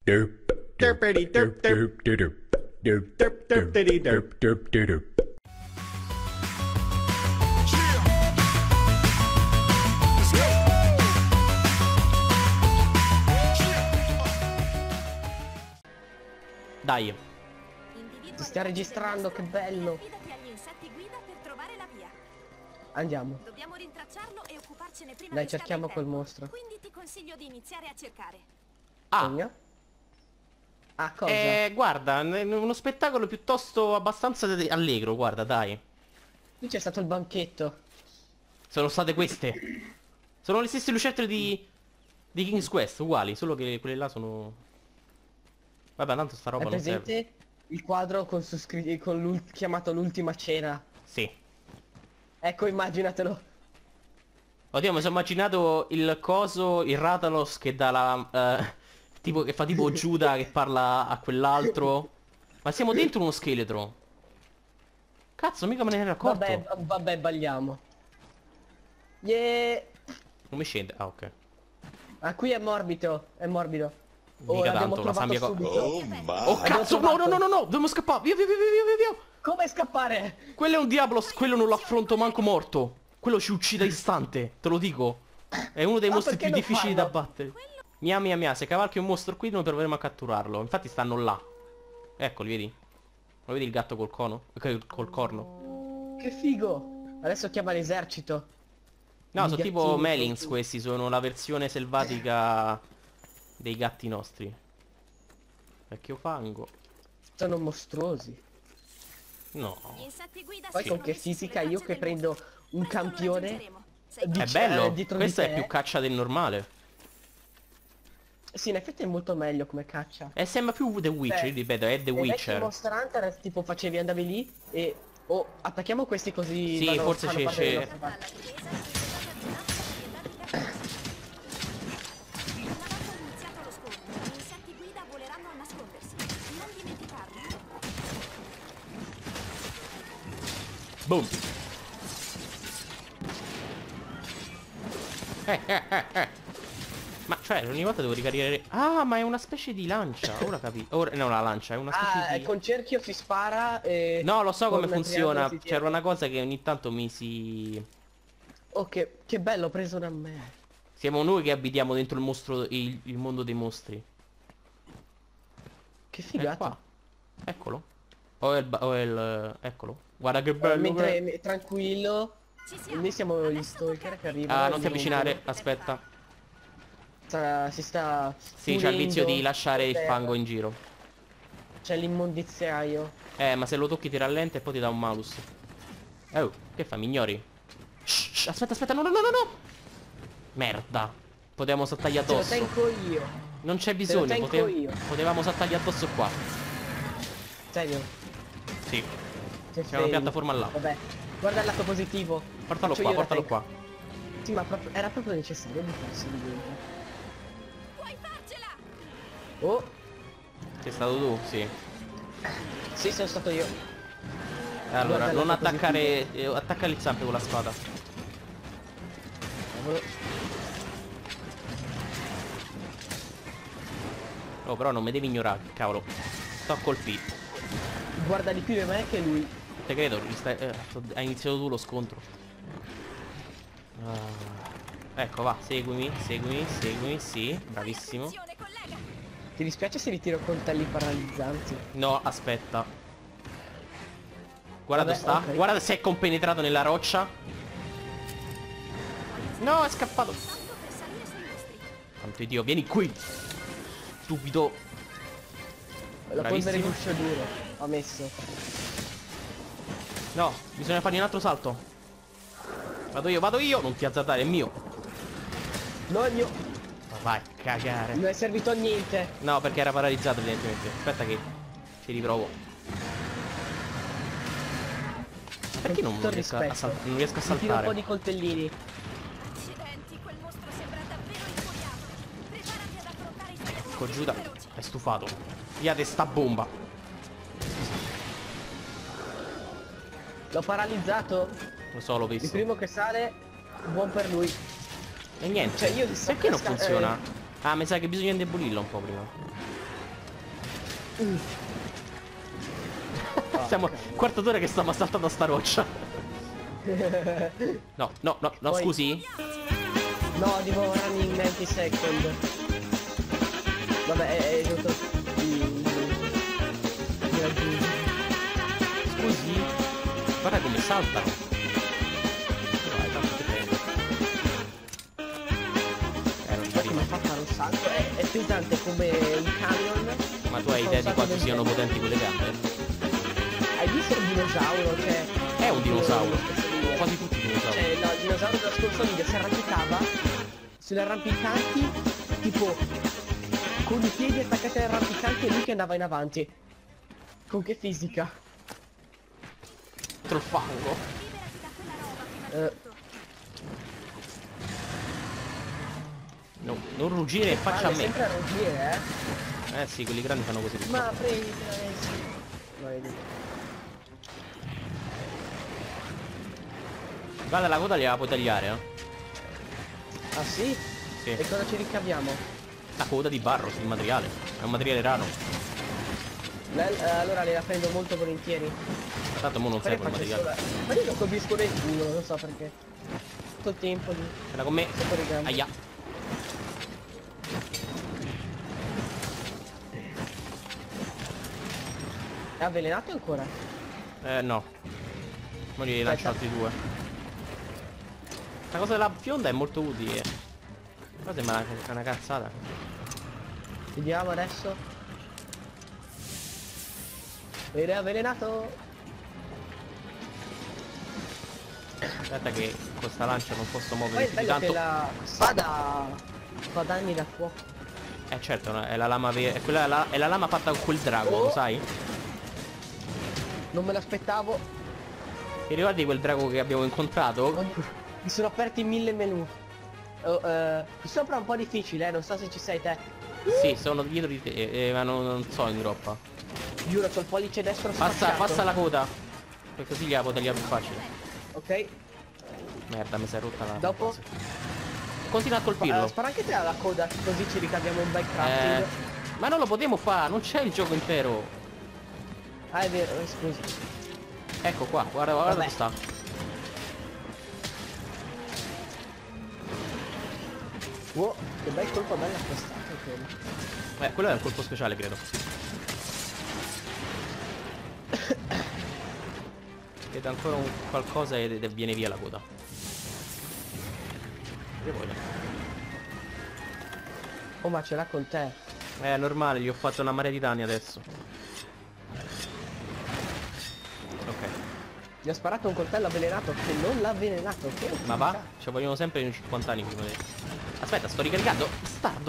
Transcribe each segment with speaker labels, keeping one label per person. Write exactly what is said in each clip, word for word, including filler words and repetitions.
Speaker 1: Derpity derp derp derp derp derp derp diddy derp derp derp.
Speaker 2: Dai.
Speaker 3: Si sta registrando, che bello. Andiamo.
Speaker 4: Dobbiamo rintracciarlo e occuparcene prima.
Speaker 3: Dai, cerchiamo quel mostro.
Speaker 4: Quindi ti consiglio di iniziare a cercare.
Speaker 2: Ah.
Speaker 3: Segna. Ah, cosa?
Speaker 2: Eh, guarda, n- uno spettacolo piuttosto abbastanza de- allegro, guarda, dai.
Speaker 3: Qui c'è stato il banchetto.
Speaker 2: Sono state queste. Sono le stesse lucertole di di King's Quest, uguali, solo che quelle là sono... Vabbè, tanto sta roba
Speaker 3: Hai
Speaker 2: non serve.
Speaker 3: presente il quadro con su scri- con l'ul- chiamato l'ultima cena?
Speaker 2: Sì.
Speaker 3: Ecco, immaginatelo.
Speaker 2: Oddio, mi sono immaginato il coso, il Ratalos che dà la... eh, tipo, che fa tipo Giuda che parla a quell'altro. Ma siamo dentro uno scheletro. Cazzo, mica me ne ero accorto.
Speaker 3: Vabbè, va- vabbè, balliamo. Yeah.
Speaker 2: Non mi scende. Ah, ok.
Speaker 3: Ah, qui è morbido, è morbido. Oh,
Speaker 2: Mica
Speaker 3: l'abbiamo
Speaker 2: tanto, la
Speaker 3: trovato
Speaker 2: Sambia co-
Speaker 3: subito.
Speaker 1: Oh my.
Speaker 2: Oh
Speaker 3: Abbiamo
Speaker 2: cazzo, no, no,
Speaker 3: trovato.
Speaker 2: no, no, no, dobbiamo scappare. Via, via, via, via, via, via.
Speaker 3: Come scappare?
Speaker 2: Quello è un Diablos, quello non lo affronto manco morto. Quello ci uccide a istante, te lo dico. È uno dei
Speaker 3: Ma
Speaker 2: mostri
Speaker 3: perché
Speaker 2: più
Speaker 3: non
Speaker 2: difficili da
Speaker 3: farlo?
Speaker 2: battere. Mia mia mia, se cavalchi un mostro qui non proveremo a catturarlo. Infatti stanno là. Eccoli, vedi? Lo vedi il gatto col cono? Eh, Col corno.
Speaker 3: Che figo. Adesso chiama l'esercito.
Speaker 2: No,
Speaker 3: I
Speaker 2: sono tipo
Speaker 3: gattini.
Speaker 2: Melings questi, sono la versione selvatica dei gatti nostri. Vecchio fango.
Speaker 3: Sono mostruosi.
Speaker 2: No.
Speaker 4: Gli insetti guida
Speaker 3: Poi
Speaker 4: si
Speaker 3: con
Speaker 4: sono
Speaker 3: che
Speaker 4: messi sulle
Speaker 3: fisica io
Speaker 4: tracce
Speaker 3: che
Speaker 4: del
Speaker 3: prendo
Speaker 4: mostro.
Speaker 3: un
Speaker 4: Presto lo
Speaker 3: campione
Speaker 4: raggiungeremo. Sei
Speaker 3: di-
Speaker 2: È
Speaker 3: Dic-
Speaker 2: bello,
Speaker 3: eh, dietro di
Speaker 2: questa è
Speaker 3: te.
Speaker 2: più caccia del normale.
Speaker 3: Sì, in effetti è molto meglio come caccia.
Speaker 2: E sembra più The Witcher,
Speaker 3: Beh,
Speaker 2: io ripeto, è The
Speaker 3: nei vecchi
Speaker 2: Witcher.
Speaker 3: Monster Hunter tipo facevi, andavi lì e... Oh, attacchiamo questi così...
Speaker 2: Sì,
Speaker 3: vanno-
Speaker 2: forse
Speaker 3: fanno
Speaker 2: ci
Speaker 3: parte della
Speaker 2: esce-
Speaker 3: nostra parte.
Speaker 4: Alla difesa, si è andati a ginnastica e andati a Una volta iniziato lo scontro, gli insetti guida voleranno a nascondersi. Non dimenticarlo.
Speaker 2: Boom. Eh, eh, eh, eh. Ma cioè, ogni volta devo ricaricare... Ah, ma è una specie di lancia. Ora capito. Ora... No, la lancia, è una specie
Speaker 3: Ah,
Speaker 2: di...
Speaker 3: con cerchio si spara e...
Speaker 2: No, lo so
Speaker 3: con
Speaker 2: come funziona.
Speaker 3: triangolo si
Speaker 2: C'era
Speaker 3: tira.
Speaker 2: una cosa che ogni tanto mi si...
Speaker 3: Oh, che, che bello, ho preso da me.
Speaker 2: Siamo noi che abitiamo dentro il mostro... Il, il mondo dei mostri.
Speaker 3: Che
Speaker 2: È
Speaker 3: figata.
Speaker 2: qua. Eccolo. O è il... ba- O è il... Eccolo. Guarda che
Speaker 3: Eh,
Speaker 2: bello.
Speaker 3: mentre
Speaker 2: che-
Speaker 3: me- tranquillo,
Speaker 4: Ci siamo.
Speaker 3: noi siamo gli
Speaker 4: Adesso
Speaker 3: stalker
Speaker 4: tocca
Speaker 3: che
Speaker 4: a te.
Speaker 3: arrivano.
Speaker 2: Ah,
Speaker 3: e
Speaker 2: non ti
Speaker 3: li
Speaker 2: avvicinare.
Speaker 3: rompono.
Speaker 2: Aspetta.
Speaker 3: Sta- si sta...
Speaker 2: Sì, c'ha il vizio di
Speaker 3: pulendo
Speaker 2: lasciare il
Speaker 3: per terra.
Speaker 2: fango in giro.
Speaker 3: C'è l'immondiziaio.
Speaker 2: Eh, ma se lo tocchi ti rallenta e poi ti dà un malus. Oh, che fa, mi ignori? Shh, shh, aspetta, aspetta, no, no, no, no, no! Merda. Potevamo saltargli
Speaker 3: Se lo
Speaker 2: addosso.
Speaker 3: tengo io.
Speaker 2: Non c'è
Speaker 3: lo
Speaker 2: bisogno,
Speaker 3: tengo
Speaker 2: pote-
Speaker 3: io.
Speaker 2: potevamo saltargli addosso qua.
Speaker 3: Serio.
Speaker 2: Sì.
Speaker 3: Che
Speaker 2: C'è una
Speaker 3: fail.
Speaker 2: piattaforma là.
Speaker 3: Vabbè. Guarda il lato positivo.
Speaker 2: Portalo
Speaker 3: Faccio
Speaker 2: qua,
Speaker 3: io la
Speaker 2: portalo
Speaker 3: tank.
Speaker 2: qua.
Speaker 3: Sì, ma proprio- era proprio necessario di farsi di dentro.
Speaker 4: Puoi farcela!
Speaker 3: Oh,
Speaker 2: Sei stato tu? Sì.
Speaker 3: sì, sono stato io.
Speaker 2: Allora,
Speaker 3: Guarda il
Speaker 2: non
Speaker 3: lato
Speaker 2: attaccare... eh, attacca le zampe con la spada.
Speaker 3: Cavolo.
Speaker 2: Oh, però non mi devi ignorare, cavolo. Sto a colpire.
Speaker 3: Guarda di più di me che lui.
Speaker 2: Te credo, gli stai- eh, sto- hai iniziato tu lo scontro. Ah, ecco, va, seguimi, seguimi, seguimi, sì, bravissimo.
Speaker 4: Attenzione, collega!
Speaker 3: Ti dispiace se ritiro coltelli paralizzanti?
Speaker 2: No, aspetta. Guarda dove
Speaker 3: Vabbè,
Speaker 2: sta,
Speaker 3: ok.
Speaker 2: guarda se è compenetrato nella roccia. No, è scappato.
Speaker 4: Tanto per salire sui mostri.
Speaker 2: Santo Dio, vieni qui. Stupido.
Speaker 3: La polvere
Speaker 2: Bravissimo.
Speaker 3: guscio duro. Ho messo.
Speaker 2: No, bisogna fargli un altro salto. Vado io, vado io. Non ti azzardare, è mio.
Speaker 3: No, è mio.
Speaker 2: Ma vai, a cagare.
Speaker 3: Non è servito a niente.
Speaker 2: No, perché era paralizzato evidentemente. Aspetta che ci riprovo. Perché non,
Speaker 3: tutto
Speaker 2: non
Speaker 3: il
Speaker 2: riesco a,
Speaker 3: rispetto.
Speaker 2: sal- non riesco a
Speaker 3: Ti tiro un
Speaker 2: saltare?
Speaker 3: po' di coltellini.
Speaker 4: Accidenti, quel mostro sembra davvero infuriato. Preparati ad affrontare i suoi
Speaker 2: Ecco, Giuda
Speaker 4: veloci.
Speaker 2: è stufato. Via de sta bomba.
Speaker 3: L'ho paralizzato.
Speaker 2: Lo so, l'ho
Speaker 3: Il
Speaker 2: visto.
Speaker 3: primo che sale, buon per lui.
Speaker 2: E niente.
Speaker 3: Cioè, io sto
Speaker 2: Perché non
Speaker 3: casca-
Speaker 2: funziona? Ah, mi sa che bisogna indebolirlo un po' prima.
Speaker 3: Mm.
Speaker 2: Siamo quarto d'ora che stiamo saltando a sta roccia. No, no, no, no,
Speaker 3: Poi-
Speaker 2: scusi?
Speaker 3: No, tipo running ninety second. Vabbè, è, è giusto di, di raggiungere.
Speaker 2: Scusi? Guarda come saltano. Vai, tanto ti prendo. Eh, non ci
Speaker 3: Poi come
Speaker 2: arrivo.
Speaker 3: fa a fare un salto? È, è pesante come un camion.
Speaker 2: Ma tu hai
Speaker 3: Fa
Speaker 2: idea
Speaker 3: un
Speaker 2: di
Speaker 3: salto
Speaker 2: quanto
Speaker 3: del
Speaker 2: siano
Speaker 3: genere.
Speaker 2: potenti quelle gambe?
Speaker 3: Hai visto il dinosauro? Cioè,
Speaker 2: È un dinosauro.
Speaker 3: lo stesso video.
Speaker 2: Quasi tutti i dinosauri.
Speaker 3: Cioè, no, il dinosauro dello scorso video si arrampicava sulle arrampicanti, tipo con i piedi attaccati alle arrampicanti e lui che andava in avanti. Con che fisica?
Speaker 2: Dentro il fango.
Speaker 4: Liberati da quella roba prima
Speaker 3: Eh.
Speaker 4: di tutto.
Speaker 2: No, non ruggire e faccia a
Speaker 3: Vale
Speaker 2: me.
Speaker 3: sempre a ruggire, eh.
Speaker 2: Eh sì, quelli grandi fanno così.
Speaker 3: Ma prenditela adesso. Vai,
Speaker 2: Guarda, la coda gliela puoi tagliare, eh?
Speaker 3: ah sì?
Speaker 2: Sì.
Speaker 3: E cosa ci ricaviamo?
Speaker 2: La coda di barro, sul materiale. È un materiale raro.
Speaker 3: Le- eh, allora le la prendo molto volentieri.
Speaker 2: Ma tanto mo non
Speaker 3: Poi
Speaker 2: serve il
Speaker 3: faccio
Speaker 2: materiale.
Speaker 3: solo- Ma io lo colpisco nel culo, non so perché. Tutto il tempo di...
Speaker 2: Era con me.
Speaker 3: sotto le gambe.
Speaker 2: Aia.
Speaker 3: È avvelenato ancora?
Speaker 2: Eh no. Mo gli lancio altri due. La cosa della fionda è molto utile. Però sembra una, una cazzata.
Speaker 3: Vediamo adesso. Vede avvelenato.
Speaker 2: Aspetta che con sta lancia non posso
Speaker 3: Poi
Speaker 2: muovere
Speaker 3: è
Speaker 2: più di
Speaker 3: bello che
Speaker 2: tanto.
Speaker 3: la spada fa danni da fuoco.
Speaker 2: Eh certo, no, è la lama vera. È, quella, la, è la lama fatta con quel drago,
Speaker 3: Oh.
Speaker 2: lo sai?
Speaker 3: Non me l'aspettavo.
Speaker 2: Ti ricordi quel drago che abbiamo incontrato?
Speaker 3: Mi sono aperti mille menu. Oh, eh, qui sopra è un po' difficile, eh, non so se ci sei te.
Speaker 2: Sì, sono dietro di te, eh, ma non, non so in groppa.
Speaker 3: Giuro, c'ho il pollice destro
Speaker 2: Passa,
Speaker 3: sfasciato.
Speaker 2: passa la coda. Per così gliela può tagliare più facile.
Speaker 3: Ok.
Speaker 2: Merda, mi si è rotta la
Speaker 3: Dopo?
Speaker 2: cosa. Continua a
Speaker 3: Eh,
Speaker 2: colpirlo.
Speaker 3: spara anche te alla coda, così ci ricaviamo un bel crafting.
Speaker 2: Eh, ma non lo potremo fare, non c'è il gioco intero.
Speaker 3: Ah, è vero, eh, scusi.
Speaker 2: Ecco qua, guarda, guarda
Speaker 3: Vabbè.
Speaker 2: dove sta.
Speaker 3: Wow, che bel colpo bello acquistato quello.
Speaker 2: Eh, quello è un colpo speciale, credo. Vedo ancora un qualcosa ed ed viene via la coda. Che voglio?
Speaker 3: Oh, ma ce l'ha con te.
Speaker 2: Eh, è normale, gli ho fatto una marea di danni adesso. Ok.
Speaker 3: Gli ho sparato un coltello avvelenato che non l'ha avvelenato. Che
Speaker 2: Ma va?
Speaker 3: utilità.
Speaker 2: Ci vogliono sempre in cinquanta anni prima di... Aspetta, sto ricaricando. Bastardo.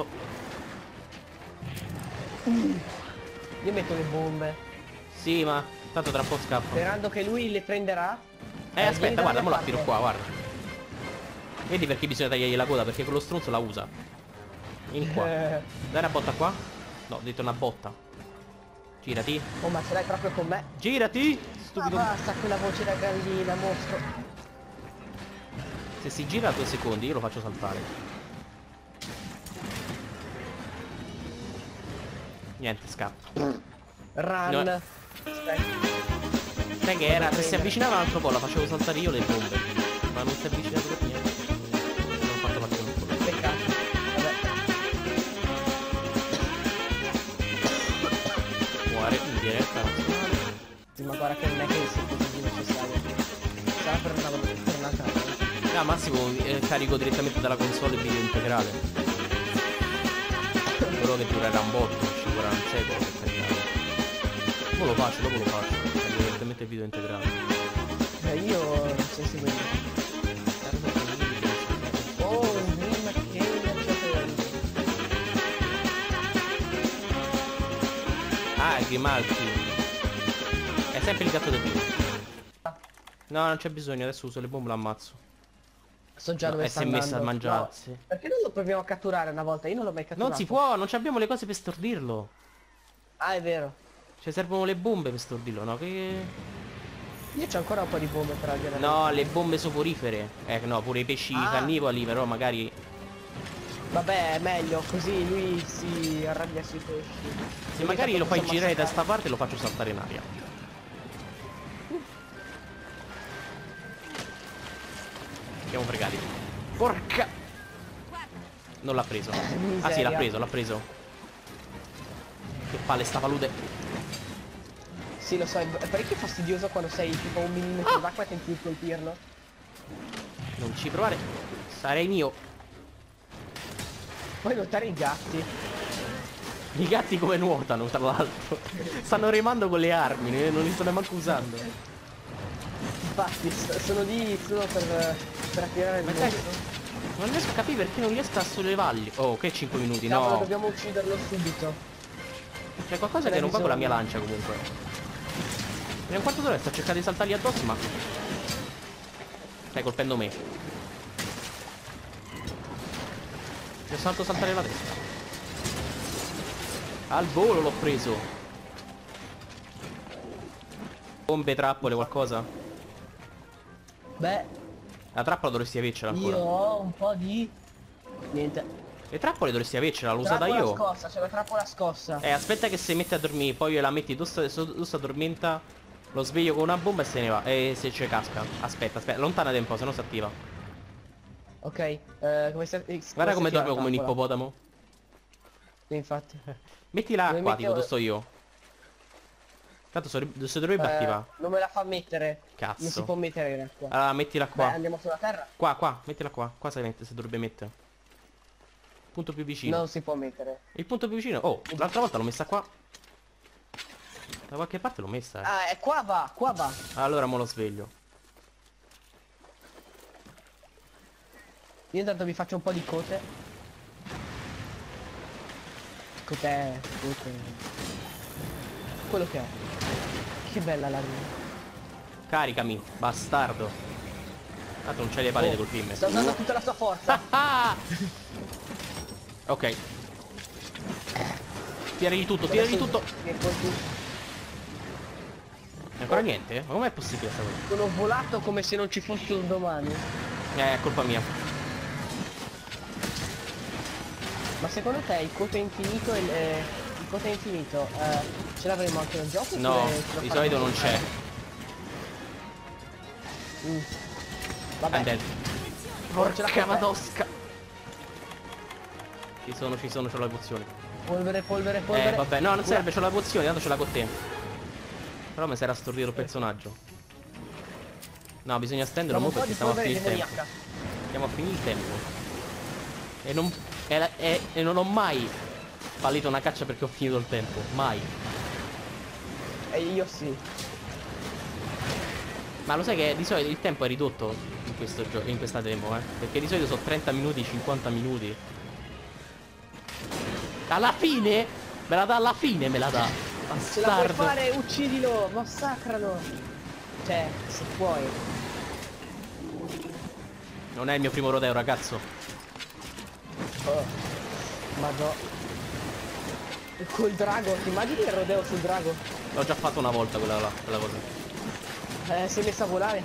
Speaker 3: Io metto le bombe.
Speaker 2: Sì, ma tanto tra un po' scappo.
Speaker 3: Sperando che lui le prenderà.
Speaker 2: Eh, aspetta, guarda, mo la tiro qua,
Speaker 3: guarda.
Speaker 2: guarda. Vedi perché bisogna tagliargli la coda? Perché quello stronzo la usa. Vieni qua. Dai una botta qua. No, ho detto una botta. Girati.
Speaker 3: Oh, ma ce l'hai proprio con me.
Speaker 2: Girati!
Speaker 3: Ma
Speaker 2: Stupido.
Speaker 3: basta quella voce da gallina, mostro.
Speaker 2: Se si gira due secondi io lo faccio saltare. Niente, scappa.
Speaker 3: Run.
Speaker 2: No.
Speaker 3: Aspetta.
Speaker 2: Sai che era? Se si
Speaker 3: prendere.
Speaker 2: avvicinava un altro po' la facevo saltare io le bombe. Ma non si è avvicinato per niente. Non ho fatto partire un po'.
Speaker 3: Peccato. Vabbè.
Speaker 2: Muore in diretta nazionale.
Speaker 3: Sì, ma guarda che non è che sia così necessario. Sarà per una, per una casa.
Speaker 2: Ah, Massimo, eh, carico direttamente dalla console il video integrale. Quello che durerà un botto, ci vorrà un secolo per caricare. Dopo lo faccio, dopo lo faccio. Carico direttamente il video integrale.
Speaker 3: Eh, io non so se voglio. Oh, un dream che
Speaker 2: Ah, il Grimaldi. È sempre il gatto del primo. No, non c'è bisogno, adesso uso le bombe, lo ammazzo.
Speaker 3: So già
Speaker 2: No,
Speaker 3: dove
Speaker 2: e
Speaker 3: sta
Speaker 2: si è messa
Speaker 3: andando.
Speaker 2: a mangiarsi.
Speaker 3: No, perché non lo proviamo a catturare una volta? Io non l'ho mai catturato.
Speaker 2: Non si può, non abbiamo le cose per stordirlo.
Speaker 3: Ah, è vero.
Speaker 2: Cioè servono le bombe per stordirlo, no? Che...
Speaker 3: Io c'ho ancora un po' di bombe per allenare.
Speaker 2: No, le bombe soporifere. Eh no, pure i pesci
Speaker 3: Ah.
Speaker 2: cannibali, però magari...
Speaker 3: Vabbè, è meglio, così lui si arrabbia sui pesci.
Speaker 2: Se magari lo fai girare da sta parte e lo faccio saltare in aria. Siamo fregati. Porca! Non l'ha preso. Ah sì, l'ha preso, l'ha preso. Che palle sta palude.
Speaker 3: Sì, lo so, è parecchio fastidioso quando sei tipo un millimetro d'acqua e tenti di colpirlo.
Speaker 2: Non ci provare. Sarei mio.
Speaker 3: Puoi notare i gatti.
Speaker 2: I gatti come nuotano, tra l'altro. Stanno remando con le armi, non li stanno manco usando.
Speaker 3: Infatti, sono lì solo per, per attirare il
Speaker 2: Ma dai,
Speaker 3: mostro.
Speaker 2: non riesco a capire perché non riesco a sollevarli. Oh, che cinque minuti,
Speaker 3: Cavolo,
Speaker 2: no.
Speaker 3: dobbiamo ucciderlo subito.
Speaker 2: C'è qualcosa che non va con la mia lancia comunque. Vediamo quanto d'ora sto cercando di saltargli addosso, ma stai colpendo me. Mi ho salto saltare la testa. Al volo l'ho preso. Bombe, trappole, qualcosa?
Speaker 3: Beh,
Speaker 2: La trappola dovresti avercela ancora.
Speaker 3: io ho un po' di... Niente.
Speaker 2: Le trappole dovresti avercela, l'ho usata
Speaker 3: Trappola
Speaker 2: io.
Speaker 3: scossa, c'è la trappola scossa.
Speaker 2: Eh, aspetta che si mette a dormire, poi la metti, tu sta, tu sta addormenta, lo sveglio con una bomba e se ne va. E se ci casca. Aspetta, aspetta, allontanati un po', se no si attiva.
Speaker 3: Ok, eh, come sta... eh,
Speaker 2: Guarda come
Speaker 3: si chiama
Speaker 2: dorme come un
Speaker 3: la trappola?
Speaker 2: ippopotamo.
Speaker 3: Sì, infatti.
Speaker 2: Mettila
Speaker 3: Dove
Speaker 2: qua,
Speaker 3: metti-
Speaker 2: tipo, dove sto io. Tanto so- si dovrebbe
Speaker 3: Eh,
Speaker 2: attivare.
Speaker 3: non me la fa mettere.
Speaker 2: Cazzo.
Speaker 3: Non si può mettere in acqua.
Speaker 2: Allora, mettila
Speaker 3: Beh,
Speaker 2: qua.
Speaker 3: andiamo sulla terra?
Speaker 2: Qua, qua, mettila qua. Qua si mette, si dovrebbe mettere. Punto più vicino.
Speaker 3: Non si può mettere.
Speaker 2: Il punto più vicino. Oh, l'altra volta l'ho messa qua. Da qualche parte l'ho messa, eh.
Speaker 3: Ah, è qua va, qua va.
Speaker 2: Allora mo lo sveglio.
Speaker 3: Io intanto vi faccio un po' di cote. Cotè, cote. Quello che è. Che bella la rima.
Speaker 2: Caricami, bastardo. Tanto non c'hai le palle di colpirmi.
Speaker 3: Sta usando tutta la sua forza.
Speaker 2: Ah! Ok. Tiragli tutto, tiragli tutto.
Speaker 3: Che colpi-
Speaker 2: E ancora niente? Ma com'è possibile sta cosa?
Speaker 3: Sono volato come se non ci fosse un domani.
Speaker 2: Eh, è colpa mia.
Speaker 3: Ma secondo te il cote infinito e il, eh, il cote infinito eh, ce l'avremo anche nel gioco?
Speaker 2: No,
Speaker 3: oppure ce lo
Speaker 2: di
Speaker 3: faremo
Speaker 2: solito non
Speaker 3: su-
Speaker 2: c'è.
Speaker 3: Mm. Vabbè,
Speaker 2: I'm dead.
Speaker 3: non ce l'ha
Speaker 2: Porca
Speaker 3: con te.
Speaker 2: madosca. Ci sono, ci sono, c'ho la pozione.
Speaker 3: Polvere, polvere, polvere.
Speaker 2: Eh, vabbè, no, non
Speaker 3: Ura.
Speaker 2: serve, c'ho la pozione, tanto ce l'ha con te. Però mi si era stordito il personaggio. No, bisogna stenderlo
Speaker 3: Trovo
Speaker 2: mo
Speaker 3: un po'
Speaker 2: perché
Speaker 3: di
Speaker 2: stiamo a
Speaker 3: polvere
Speaker 2: finire il tempo.
Speaker 3: demoniaca.
Speaker 2: Stiamo a finire il tempo. E non... E, la- e- e non ho mai fallito una caccia perché ho finito il tempo. Mai.
Speaker 3: E io sì.
Speaker 2: Ma lo sai che di solito il tempo è ridotto in questo gioco, in questa demo, eh? Perché di solito sono trenta minuti, cinquanta minuti. Alla fine? Me la dà alla fine, me la dà.
Speaker 3: Ce la puoi
Speaker 2: Bastardo.
Speaker 3: fare, uccidilo, massacralo. Cioè, se puoi.
Speaker 2: Non è il mio primo rodeo, ragazzo.
Speaker 3: Oh. Madò. E col drago, ti immagini il rodeo sul drago?
Speaker 2: L'ho già fatto una volta quella, là, quella cosa.
Speaker 3: Eh, sei messa a volare?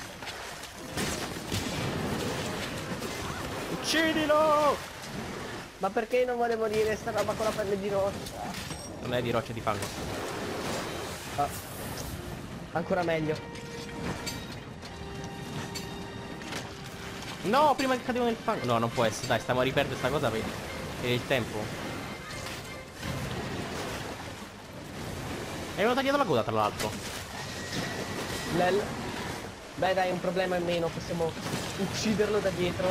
Speaker 2: Uccidilo!
Speaker 3: Ma perché non volevo dire sta roba con la pelle di roccia?
Speaker 2: Non è di roccia, di fango.
Speaker 3: Ah. Ancora meglio.
Speaker 2: No, prima che cadevo nel fango. No, non può essere. Dai, stiamo a riperdere sta cosa per, per il tempo. È venuta dietro la coda, tra l'altro.
Speaker 3: Lel. Beh dai, un problema in meno, possiamo ucciderlo da dietro.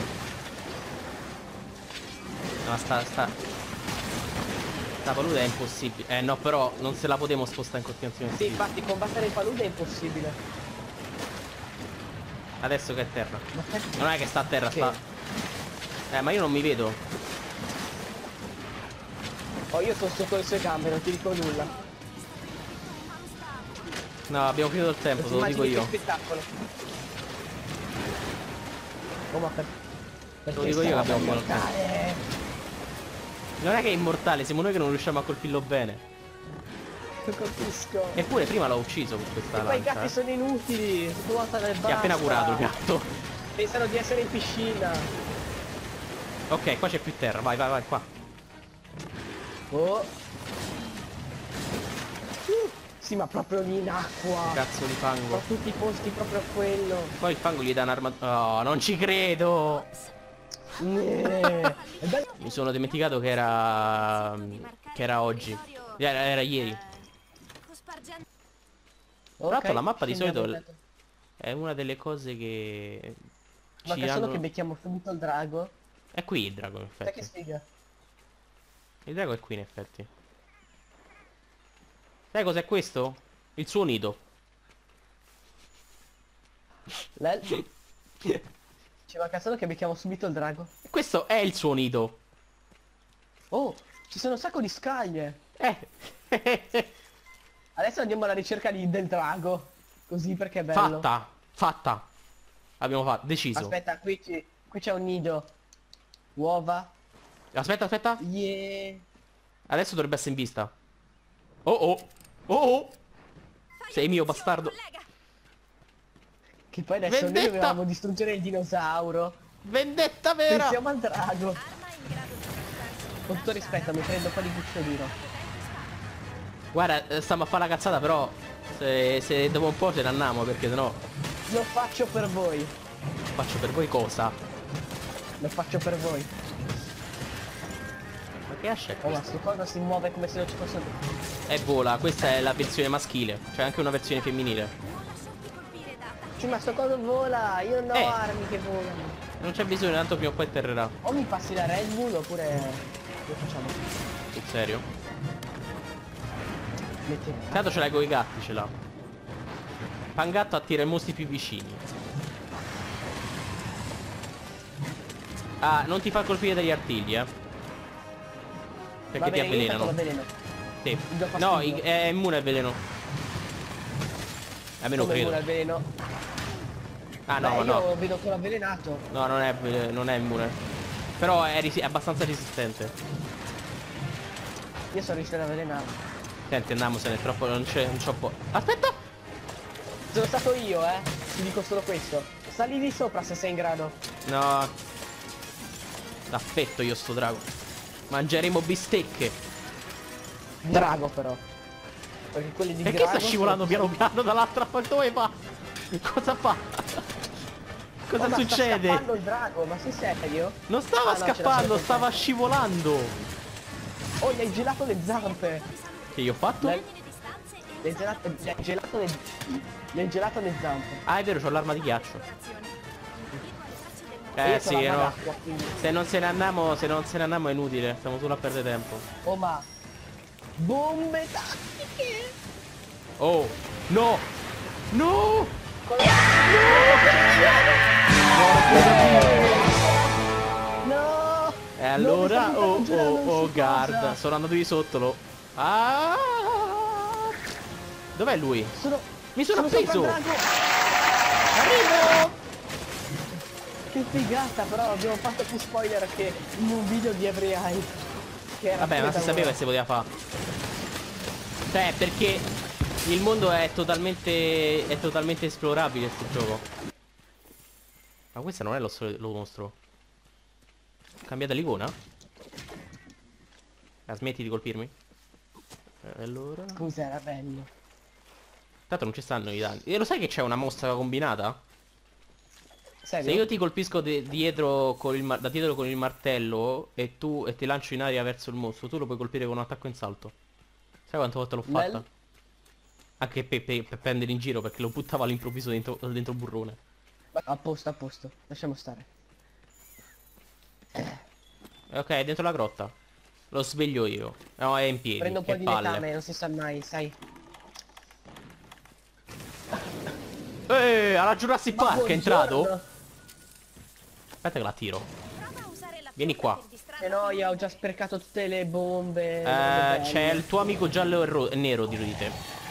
Speaker 2: No, sta, sta. Sta palude è impossibile. Eh no, però non se la potremo spostare in continuazione.
Speaker 3: Sì, infatti combattere il palude è impossibile.
Speaker 2: Adesso che è a terra.
Speaker 3: Ma perché?
Speaker 2: Non è che sta a terra,
Speaker 3: Sì.
Speaker 2: sta. Eh, ma io non mi vedo.
Speaker 3: Oh, io sto sotto le sue gambe, non ti dico nulla.
Speaker 2: No, abbiamo finito il tempo, te lo dico
Speaker 3: Immagini
Speaker 2: io.
Speaker 3: che spettacolo. Oh, ma per...
Speaker 2: Te lo dico io che abbiamo finito il tempo.
Speaker 3: tempo.
Speaker 2: Non è che è immortale, siamo noi che non riusciamo a colpirlo bene.
Speaker 3: Non capisco.
Speaker 2: Eppure prima l'ho ucciso con questa
Speaker 3: E poi i
Speaker 2: lancia.
Speaker 3: gatti
Speaker 2: eh.
Speaker 3: sono inutili. Nuota nel
Speaker 2: Si è appena curato il gatto.
Speaker 3: Pensano di essere in piscina.
Speaker 2: Ok, qua c'è più terra, vai, vai, vai, qua.
Speaker 3: Oh. Uh, sì, ma proprio lì in acqua.
Speaker 2: Cazzo di fango.
Speaker 3: A tutti i posti proprio quello.
Speaker 2: Poi il fango gli dà un'armatura. Oh, non ci credo.
Speaker 3: Eh, è bello.
Speaker 2: Mi sono dimenticato che era... Che era oggi. Era, era ieri.
Speaker 4: Cospargendo.
Speaker 2: Tra l'altro
Speaker 3: Ok,
Speaker 2: la mappa di
Speaker 3: scendiamo
Speaker 2: solito
Speaker 3: in mezzo.
Speaker 2: è una delle cose che...
Speaker 3: Manca
Speaker 2: Ci
Speaker 3: solo
Speaker 2: hanno...
Speaker 3: che becchiamo subito il drago.
Speaker 2: È qui il drago in
Speaker 3: Sai che
Speaker 2: effetti.
Speaker 3: sfiga?
Speaker 2: Il drago è qui in effetti. Sai cos'è questo? Il suo nido.
Speaker 3: Lel. Ci manca solo che becchiamo subito il drago.
Speaker 2: E questo è il suo nido.
Speaker 3: Oh, ci sono un sacco di scaglie.
Speaker 2: Eh.
Speaker 3: Adesso andiamo alla ricerca di- del drago. Così perché è bello.
Speaker 2: Fatta. Fatta. Abbiamo fatto. Deciso.
Speaker 3: Aspetta, qui ci- qui c'è un nido. Uova.
Speaker 2: Aspetta, aspetta.
Speaker 3: Yeah.
Speaker 2: Adesso dovrebbe essere in vista. Oh oh. Oh oh. Sei mio bastardo.
Speaker 4: Collega,
Speaker 3: Che poi adesso
Speaker 2: Vendetta!
Speaker 3: noi dovevamo distruggere il dinosauro.
Speaker 2: Vendetta vera.
Speaker 3: Pensiamo al drago.
Speaker 4: arma in grado di spostarsi.
Speaker 3: Con tutto rispetto, mi prendo un po' di cucciolino.
Speaker 2: Guarda, eh, stiamo a fare la cazzata però. Se, se dopo un po' ce ne andiamo perché sennò
Speaker 3: Lo faccio per voi.
Speaker 2: faccio per voi cosa?
Speaker 3: Lo faccio per voi.
Speaker 2: Ma che ascia è
Speaker 3: Oh, ma
Speaker 2: questo?
Speaker 3: sto cosa si muove come se non ci fosse.
Speaker 2: È vola, questa è la versione maschile. C'è anche una versione femminile.
Speaker 4: Non lasciarti colpire da attacchi.
Speaker 3: Cioè, ma sto cosa vola. Io non ho
Speaker 2: Eh.
Speaker 3: armi che volano.
Speaker 2: Non c'è bisogno, tanto prima o poi atterrerà.
Speaker 3: O mi passi la Red Bull oppure. Lo facciamo.
Speaker 2: Sul serio?
Speaker 3: Mettiamo.
Speaker 2: Tanto ce l'hai con i gatti, ce l'ha. Pangatto attira i mostri più vicini. Ah, non ti fa colpire dagli artigli, eh. Perché
Speaker 3: Va
Speaker 2: ti
Speaker 3: bene, io
Speaker 2: avvelenano.
Speaker 3: faccio l'avveleno.
Speaker 2: Sì.
Speaker 3: Mi dà
Speaker 2: No,
Speaker 3: fastidio.
Speaker 2: i- è immune al veleno. Almeno
Speaker 3: Come
Speaker 2: credo.
Speaker 3: immune al veleno.
Speaker 2: Ah no,
Speaker 3: Beh,
Speaker 2: no.
Speaker 3: io vedo che l'ho avvelenato.
Speaker 2: No, non è, non è immune. Però è, resi- è abbastanza resistente.
Speaker 3: Io sono riuscito ad avvelenarlo.
Speaker 2: Senti, andiamosene, è troppo. Non c'è. Non c'ho po'. Aspetta!
Speaker 3: Sono stato io, eh. Ti dico solo questo. Sali di sopra se sei in grado.
Speaker 2: No. L'affetto io sto drago. Mangeremo bistecche.
Speaker 3: Drago però. Perché quelli di
Speaker 2: Perché
Speaker 3: drago
Speaker 2: sta scivolando
Speaker 3: sono-
Speaker 2: piano piano dall'altra parte? Dove va? Cosa fa? Cosa
Speaker 3: Oh, ma
Speaker 2: succede?
Speaker 3: sta scappando il drago, ma sei serio?
Speaker 2: Non stava
Speaker 3: Ah, no, ce l'ha
Speaker 2: scappando,
Speaker 3: solo
Speaker 2: stava scivolando.
Speaker 3: Oh, gli hai gelato le zampe.
Speaker 2: Che io ho fatto?
Speaker 3: Le- Gli hai gelato, gli hai gelato le... Gli hai gelato le zampe.
Speaker 2: Ah, è vero, c'ho l'arma di ghiaccio.
Speaker 3: E
Speaker 2: Eh
Speaker 3: io
Speaker 2: sì,
Speaker 3: c'ho l'arma
Speaker 2: no.
Speaker 3: d'acqua, quindi-
Speaker 2: Se non se ne andiamo, se non se ne andiamo è inutile, stiamo solo a perdere tempo.
Speaker 3: Oh, ma... Bombe tattiche!
Speaker 2: Oh, no! No!
Speaker 3: No!
Speaker 2: E allora,
Speaker 3: No,
Speaker 2: oh,
Speaker 3: mi stanno girando
Speaker 2: oh, oh,
Speaker 3: su
Speaker 2: guarda,
Speaker 3: cosa.
Speaker 2: sono andato di sotto, lo... Ah! Dov'è lui?
Speaker 3: Sono...
Speaker 2: Mi sono
Speaker 3: sopra il
Speaker 2: appeso!
Speaker 3: drago.
Speaker 2: Arrivo!
Speaker 3: Che figata, però abbiamo fatto più spoiler che in un video di Every Eye. Che era
Speaker 2: Vabbè, ma si
Speaker 3: pure da
Speaker 2: sapeva
Speaker 3: ora.
Speaker 2: che si poteva fare. Cioè, perché il mondo è totalmente è totalmente esplorabile sto gioco. Ma questa non è lo, solo- lo mostro. Cambiata l'icona? Ah, smetti di colpirmi? E allora...
Speaker 3: Scusa, era bello.
Speaker 2: Tanto non ci stanno i danni. E lo sai che c'è una mossa combinata?
Speaker 3: Serio?
Speaker 2: Se io ti colpisco de- dietro con il mar- da dietro con il martello e tu e ti lancio in aria verso il mostro, tu lo puoi colpire con un attacco in salto. Sai quante volte l'ho fatta?
Speaker 3: Nel-
Speaker 2: Anche per, per, per prendere in giro perché lo buttava all'improvviso dentro, dentro il burrone.
Speaker 3: Ma- A posto, a posto. Lasciamo stare.
Speaker 2: E ok, è dentro la grotta. Lo sveglio io. No, è in piedi.
Speaker 3: Prendo un po'
Speaker 2: che
Speaker 3: di
Speaker 2: palle.
Speaker 3: letame, non si sa mai, sai.
Speaker 2: Eeeh, alla Jurassic
Speaker 3: Ma
Speaker 2: Park è entrato?
Speaker 3: buongiorno.
Speaker 2: Aspetta che la tiro.
Speaker 4: Prova a usare la
Speaker 2: Vieni
Speaker 4: furia
Speaker 2: qua.
Speaker 4: per distrarre
Speaker 3: Che noia, ho già sprecato tutte le bombe.
Speaker 2: Eh, c'è il tuo amico giallo e ro- nero dietro di te.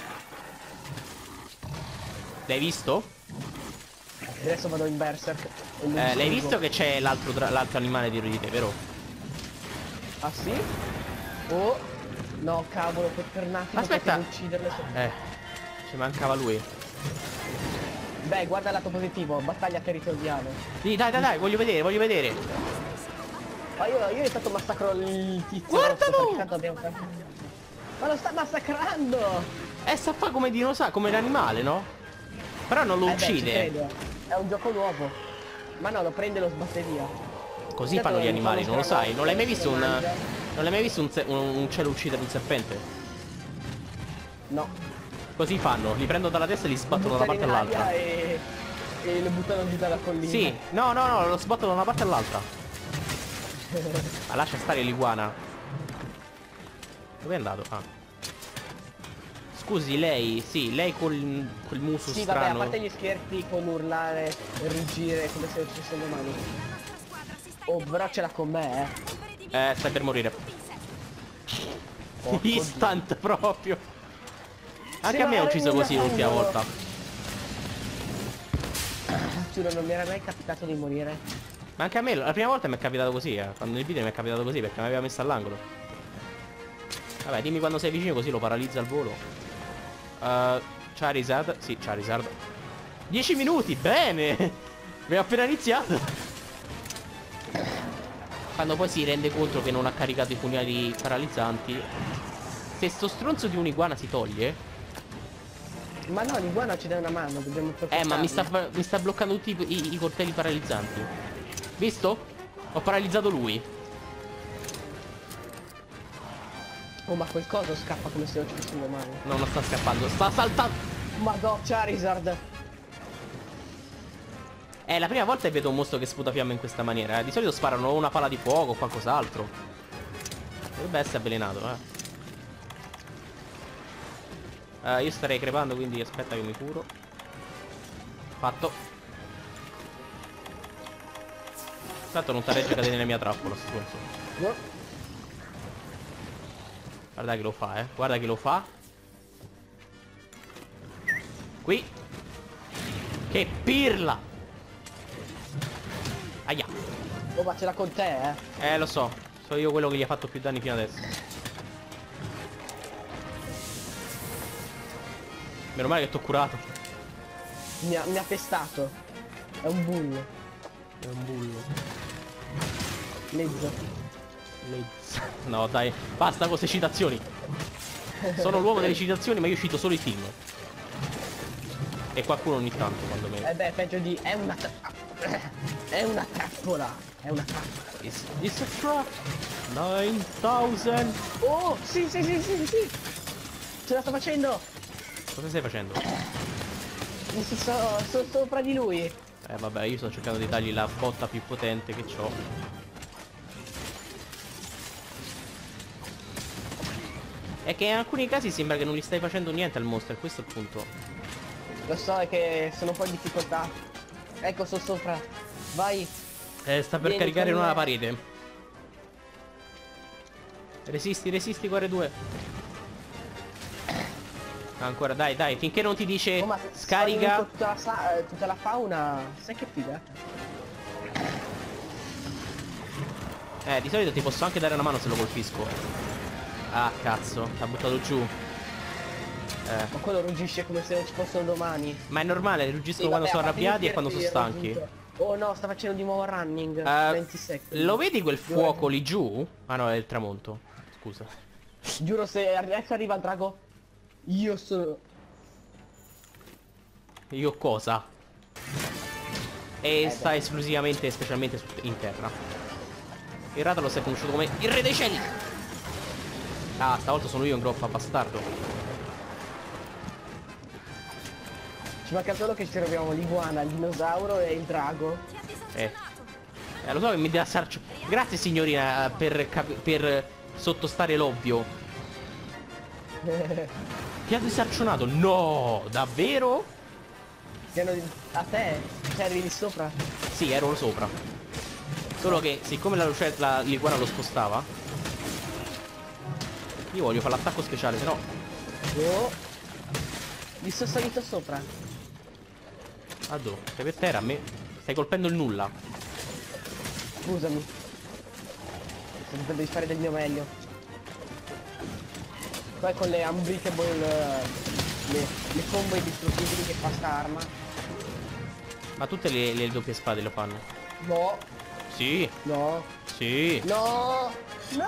Speaker 2: L'hai visto?
Speaker 3: Adesso vado in berserk. e lo
Speaker 2: Eh, l'hai
Speaker 3: distruggo.
Speaker 2: visto che c'è l'altro dra- l'altro animale dietro di te, vero?
Speaker 3: Ah sì? Oh. No, cavolo, per, per un attimo
Speaker 2: Aspetta.
Speaker 3: potevo ucciderle.
Speaker 2: Eh, ci mancava lui.
Speaker 3: Beh, guarda il lato positivo, battaglia territoriale.
Speaker 2: Sì, dai, dai, dai, voglio vedere, voglio vedere.
Speaker 3: Ma io, io intanto massacro il tizio.
Speaker 2: Guardalo!
Speaker 3: rosso, perché tanto abbiamo... Ma lo sta massacrando!
Speaker 2: Eh, sta fa come dinosauro, come l'animale, no? Però non lo
Speaker 3: Eh beh, ci
Speaker 2: uccide.
Speaker 3: credo. È un gioco nuovo. Ma no, lo prende e lo sbatte via.
Speaker 2: Così
Speaker 3: Certo,
Speaker 2: fanno gli
Speaker 3: lo
Speaker 2: animali,
Speaker 3: fanno
Speaker 2: non lo sai?
Speaker 3: sgranare,
Speaker 2: Non l'hai mai
Speaker 3: lo
Speaker 2: visto un...
Speaker 3: mangia.
Speaker 2: Non l'hai mai visto un, se- un, un uccello uccidere un serpente?
Speaker 3: No.
Speaker 2: Così fanno, li prendono dalla testa e li sbattono da una
Speaker 3: Buttano
Speaker 2: parte
Speaker 3: in aria
Speaker 2: all'altra.
Speaker 3: e... e lo buttano giù dalla collina.
Speaker 2: Sì, no, no, no, lo sbattono da una parte all'altra. Ma lascia stare l'iguana. Dove è andato? Ah. Scusi, lei, sì, lei col, quel muso
Speaker 3: Sì, vabbè, a
Speaker 2: strano.
Speaker 3: parte gli scherzi con urlare e ruggire come se non ci fossero domani. Oh, però ce l'ha con me, eh.
Speaker 2: Eh, stai per morire.
Speaker 3: Porco
Speaker 2: Instant proprio. Anche
Speaker 3: Sì,
Speaker 2: a me ha
Speaker 3: ma
Speaker 2: ucciso così
Speaker 3: non-
Speaker 2: l'ultima volta.
Speaker 3: Giuro, non mi era mai capitato di morire.
Speaker 2: Ma anche a me, la prima volta mi è capitato così, eh. Quando nel video mi è capitato così perché mi aveva messo all'angolo. Vabbè, dimmi quando sei vicino così lo paralizza al volo. Uh, Charizard, sì, Charizard. dieci minuti, bene! Abbiamo appena iniziato. Quando poi si rende conto che non ha caricato i pugnali paralizzanti. Se sto stronzo di un'iguana si toglie.
Speaker 3: Ma no, l'iguana ci dà una mano, dobbiamo
Speaker 2: Eh, ma mi sta,
Speaker 3: protettarlo.
Speaker 2: mi sta bloccando tutti i, i, i coltelli paralizzanti. Visto? Ho paralizzato lui.
Speaker 3: Oh, ma quel coso scappa come se non ci fosse domani.
Speaker 2: No, non sta scappando, sta saltando.
Speaker 3: Madò, Charizard.
Speaker 2: È la prima volta che vedo un mostro che sputa fiamme in questa maniera, eh. Di solito sparano o una pala di fuoco o qualcos'altro. Dovrebbe essere avvelenato, eh. Uh, io starei crepando, quindi aspetta che mi curo. Fatto. Tanto non t'arreggia cadere nella mia trappola, stronzo.
Speaker 3: No.
Speaker 2: Guarda che lo fa, eh. Guarda che lo fa. Qui. Che pirla. Aia.
Speaker 3: Oh, ma ce l'ha con te, eh.
Speaker 2: Eh, lo so. Sono io quello che gli ha fatto più danni fino adesso. Meno male che t'ho curato.
Speaker 3: Mi ha, mi ha pestato. È un bullo.
Speaker 2: È un bullo.
Speaker 3: Lezzo.
Speaker 2: Lez. No, dai. Basta con queste citazioni. Sono l'uomo delle citazioni, ma io cito solo i film. E qualcuno ogni tanto, quando me.
Speaker 3: Eh beh, peggio di... È una... tra- È una trappola. È una trappola.
Speaker 2: It's, it's a trap. novemila.
Speaker 3: Oh, sì, sì, sì, sì, sì. Ce la sto facendo.
Speaker 2: Cosa stai facendo?
Speaker 3: Mi sto, sto, sto sopra di lui.
Speaker 2: Eh vabbè, io sto cercando di dargli la botta più potente che ho. È che in alcuni casi sembra che non gli stai facendo niente al mostro, e questo è il punto.
Speaker 3: Lo so, è che sono un po' in difficoltà. Ecco, sto sopra. Vai.
Speaker 2: Eh, sta per
Speaker 3: Vieni
Speaker 2: caricare
Speaker 3: con
Speaker 2: una
Speaker 3: me.
Speaker 2: parete. Resisti, resisti, cuore due. Ancora, dai, dai, finché non ti dice
Speaker 3: Oh, ma
Speaker 2: scarica.
Speaker 3: sto Tutta la, sa- eh, tutta la fauna. Sai che figa?
Speaker 2: Eh, di solito ti posso anche dare una mano se lo colpisco. Ah, cazzo, t'ha buttato giù. Eh,
Speaker 3: Ma quello ruggisce come se non ci fossero domani.
Speaker 2: ma è normale, ruggiscono
Speaker 3: Sì,
Speaker 2: quando
Speaker 3: vabbè,
Speaker 2: sono
Speaker 3: a parte gli
Speaker 2: arrabbiati e quando sono
Speaker 3: scherzi,
Speaker 2: stanchi.
Speaker 3: raggiunto. Oh no, sta facendo di nuovo running.
Speaker 2: Eh,
Speaker 3: venti secondi.
Speaker 2: Lo vedi quel fuoco lì giù? Ah no, è il tramonto. Scusa.
Speaker 3: Giuro, se adesso arriva il drago, io sono...
Speaker 2: Io cosa? E
Speaker 3: Eh,
Speaker 2: sta esclusivamente e specialmente su- in terra. Il Rathalos si è conosciuto come il re dei cieli. Ah, stavolta sono io un groppa bastardo.
Speaker 3: Ci manca solo che ci troviamo l'iguana, il dinosauro e il drago.
Speaker 4: Ti ha
Speaker 2: Eh.
Speaker 4: disarcionato.
Speaker 2: Eh, lo so che mi dà sarcio. Grazie signorina per, capi- per sottostare l'ovvio. Ti ha disarcionato? No, davvero?
Speaker 3: Piano di... A te? Te arrivi lì sopra?
Speaker 2: Sì, ero sopra. Solo che siccome la luce la l'iguana lo spostava. Io voglio fare l'attacco speciale, se no.
Speaker 3: Oh. Mi sono salito sopra.
Speaker 2: Ah, dove? Sei per terra a me? Stai colpendo il nulla.
Speaker 3: Scusami. Sto tentando di fare del mio meglio. Poi con le unbreakable... Le, le combo indistruttibili che fa sta arma.
Speaker 2: Ma tutte le, le doppie spade lo fanno.
Speaker 3: No,
Speaker 2: Sì.
Speaker 3: no.
Speaker 2: Sì.
Speaker 3: No! No!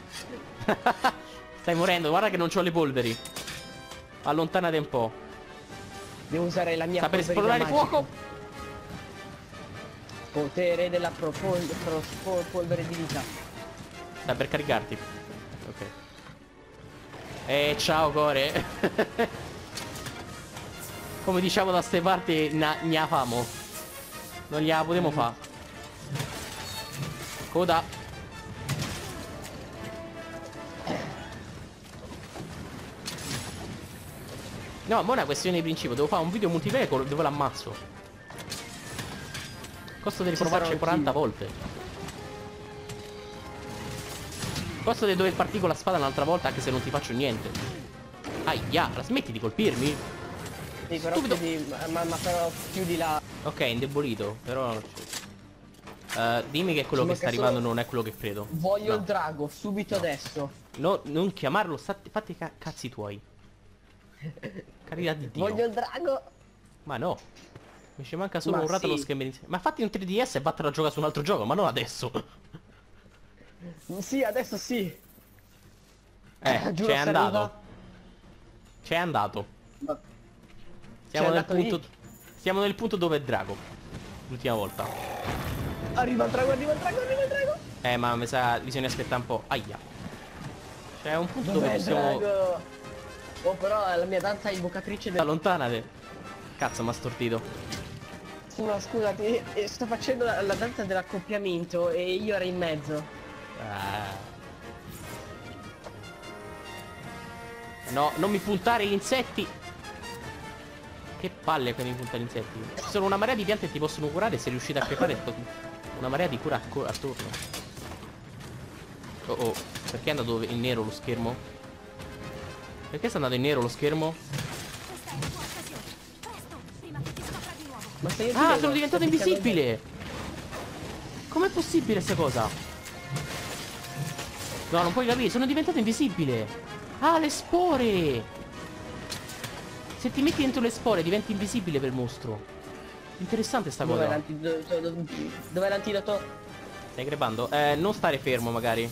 Speaker 2: Stai morendo, guarda che non c'ho le polveri. Allontanate un po'.
Speaker 3: Devo usare la mia
Speaker 2: Sta per
Speaker 3: polverina
Speaker 2: esplodere
Speaker 3: magica.
Speaker 2: fuoco.
Speaker 3: Potere della propol pro pro polvere di vita.
Speaker 2: Sta per caricarti. Ok. Eh, ciao core. Come diciamo da ste parti, na, gna famo. Non gliela potremo fa. Coda. No, ma è una questione di principio. Devo fare un video multiplayer dove l'ammazzo. Costo di
Speaker 3: Ci
Speaker 2: riprovarci
Speaker 3: sarò
Speaker 2: quaranta
Speaker 3: anch'io.
Speaker 2: volte. Costo di dover partire con la spada un'altra volta anche se non ti faccio niente. Aia, la smetti di colpirmi?
Speaker 3: Sì, però
Speaker 2: Stupido.
Speaker 3: chiudi, ma, ma, ma però chiudi la...
Speaker 2: Ok, indebolito, però... Uh, dimmi che quello
Speaker 3: Ci
Speaker 2: che sta
Speaker 3: manca
Speaker 2: arrivando
Speaker 3: solo-
Speaker 2: non è quello che credo.
Speaker 3: Voglio
Speaker 2: No.
Speaker 3: il drago, subito adesso.
Speaker 2: No, non chiamarlo, state, fatti i ca cazzi tuoi. Carità di Dio.
Speaker 3: Voglio il drago.
Speaker 2: Ma no. Mi ci manca solo
Speaker 3: Ma
Speaker 2: un rato lo
Speaker 3: sì.
Speaker 2: schermo iniziale. Ma fatti un tre D S e vattene a giocare su un altro gioco, ma non adesso.
Speaker 3: Sì, adesso sì.
Speaker 2: Eh,
Speaker 3: Giuro,
Speaker 2: c'è
Speaker 3: se
Speaker 2: andato.
Speaker 3: arriva-
Speaker 2: C'è andato.
Speaker 3: Ma-
Speaker 2: Siamo
Speaker 3: C'è
Speaker 2: nel
Speaker 3: andato
Speaker 2: punto.
Speaker 3: lì?
Speaker 2: Siamo nel punto dove è Drago. L'ultima volta.
Speaker 3: Arriva il drago, arriva il drago, arriva il drago.
Speaker 2: Eh, ma mi sa bisogna aspettare un po'. Aia. C'è un punto
Speaker 3: Dov'è
Speaker 2: dove
Speaker 3: il
Speaker 2: possiamo.
Speaker 3: drago? Oh, però la mia danza è invocatrice del...
Speaker 2: Allontanate. Cazzo, m'ha stortito.
Speaker 3: No, scusati, eh, sto facendo la, la danza dell'accoppiamento e io ero in mezzo.
Speaker 2: Ah. No, non mi puntare gli insetti. Che palle che mi puntare gli insetti. Ci sono una marea di piante che ti possono curare se riuscite a crepare una marea di cura atco- attorno. Oh oh, perché è andato in nero lo schermo? Perché sta andando in nero lo schermo?
Speaker 4: Questa è la tua occasione. Presto, prima che ti scopra di nuovo.
Speaker 3: Ma se io ti
Speaker 2: Ah,
Speaker 3: vedo,
Speaker 2: sono diventato
Speaker 3: sto picchiando
Speaker 2: invisibile! Com'è possibile questa cosa? No, non puoi capire, sono diventato invisibile! Ah, le spore! Se ti metti dentro le spore diventi invisibile per il mostro. Interessante sta
Speaker 3: il- Dov'è
Speaker 2: cosa.
Speaker 3: l'antidoto? Dov'è l'antidoto?
Speaker 2: Stai crepando? Eh, non stare fermo magari.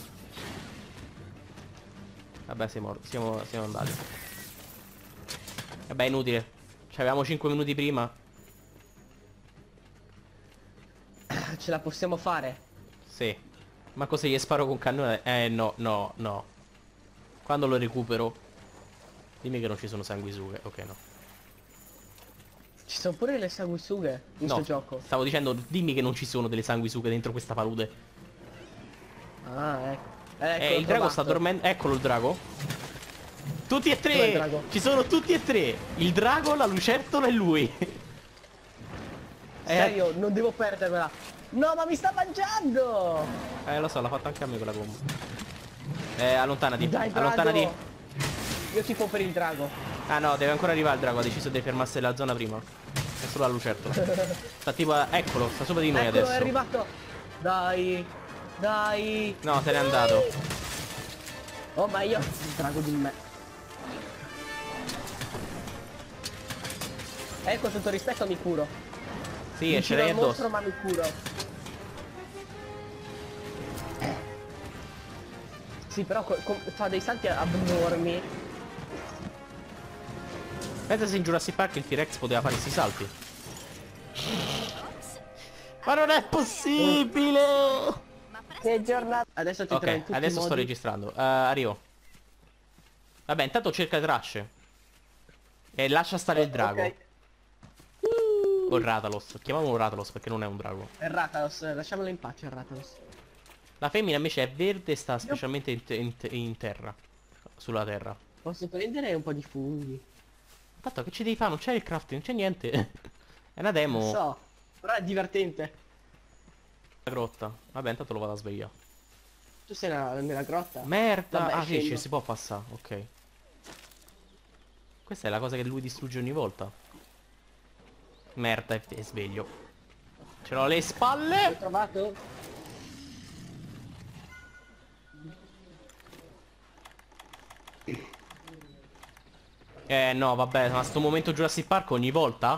Speaker 2: Vabbè, siamo, siamo, siamo andati. Vabbè, inutile. Ci avevamo cinque minuti prima.
Speaker 3: Ce la possiamo fare?
Speaker 2: Sì. Ma così gli sparo con cannone? Eh, no, no, no. Quando lo recupero? Dimmi che non ci sono sanguisughe. Ok, no.
Speaker 3: Ci sono pure le sanguisughe in
Speaker 2: No,
Speaker 3: questo gioco.
Speaker 2: stavo dicendo, dimmi che non ci sono delle sanguisughe dentro questa palude.
Speaker 3: Ah, ecco. Ecco,
Speaker 2: Eh,
Speaker 3: l'ho
Speaker 2: il drago sta
Speaker 3: trovato.
Speaker 2: dormendo. Eccolo il drago. Tutti e
Speaker 3: Dov'è il
Speaker 2: tre!
Speaker 3: drago?
Speaker 2: Ci sono tutti e tre! Il drago, la lucertola e lui. Eh,
Speaker 3: Serio, non devo perdermela. No, ma mi sta mangiando!
Speaker 2: eh, lo so, l'ha fatto anche a me quella bomba. Eh, allontanati.
Speaker 3: Dai, drago!
Speaker 2: allontanati.
Speaker 3: Io tifo per il drago.
Speaker 2: Ah no, deve ancora arrivare il drago, ha deciso di fermarsi nella zona prima. È solo la lucertola. Sta tipo, eccolo, sta sopra di noi
Speaker 3: Eccolo,
Speaker 2: adesso.
Speaker 3: è arrivato. Dai. Dai.
Speaker 2: No, se n'è andato.
Speaker 3: Oh, ma io... Il drago di me. Eh, con tutto rispetto mi curo.
Speaker 2: Sì, e
Speaker 3: Mi
Speaker 2: ce
Speaker 3: tiro
Speaker 2: l'hai
Speaker 3: al mostro,
Speaker 2: addosso.
Speaker 3: ma mi curo. Sì, però co- co- fa dei salti abnormi.
Speaker 2: Pensa se in Jurassic Park il T-Rex poteva fare questi salti. Ma non è possibile!
Speaker 4: Ma presto
Speaker 3: Che giornata. Adesso ti trovo in
Speaker 2: Ok,
Speaker 3: tutti
Speaker 2: adesso
Speaker 3: i
Speaker 2: sto
Speaker 3: modi.
Speaker 2: registrando. Uh, arrivo. Vabbè, intanto cerca tracce. E lascia stare il drago.
Speaker 3: Ok.
Speaker 2: O il Ratalos. Chiamiamolo Ratalos perché non è un drago.
Speaker 3: È Ratalos, lasciamolo in pace, il Ratalos.
Speaker 2: La femmina invece è verde e sta specialmente in, te- in te- in terra. Sulla terra.
Speaker 3: Posso prendere un po' di funghi?
Speaker 2: Tanto che ci devi fare? Non c'è il crafting, non c'è niente. È una demo.
Speaker 3: Non so, però è divertente.
Speaker 2: La grotta. Vabbè, intanto lo vado a svegliare.
Speaker 3: Tu sei nella, nella grotta?
Speaker 2: Merda.
Speaker 3: Vabbè,
Speaker 2: Ah sì,
Speaker 3: scendo.
Speaker 2: ci si può passare, ok. Questa è la cosa che lui distrugge ogni volta. Merda, è, è sveglio. Ce l'ho alle
Speaker 3: L'hai
Speaker 2: spalle.
Speaker 3: trovato?
Speaker 2: Eh no, vabbè, ma sto momento Jurassic Park ogni volta?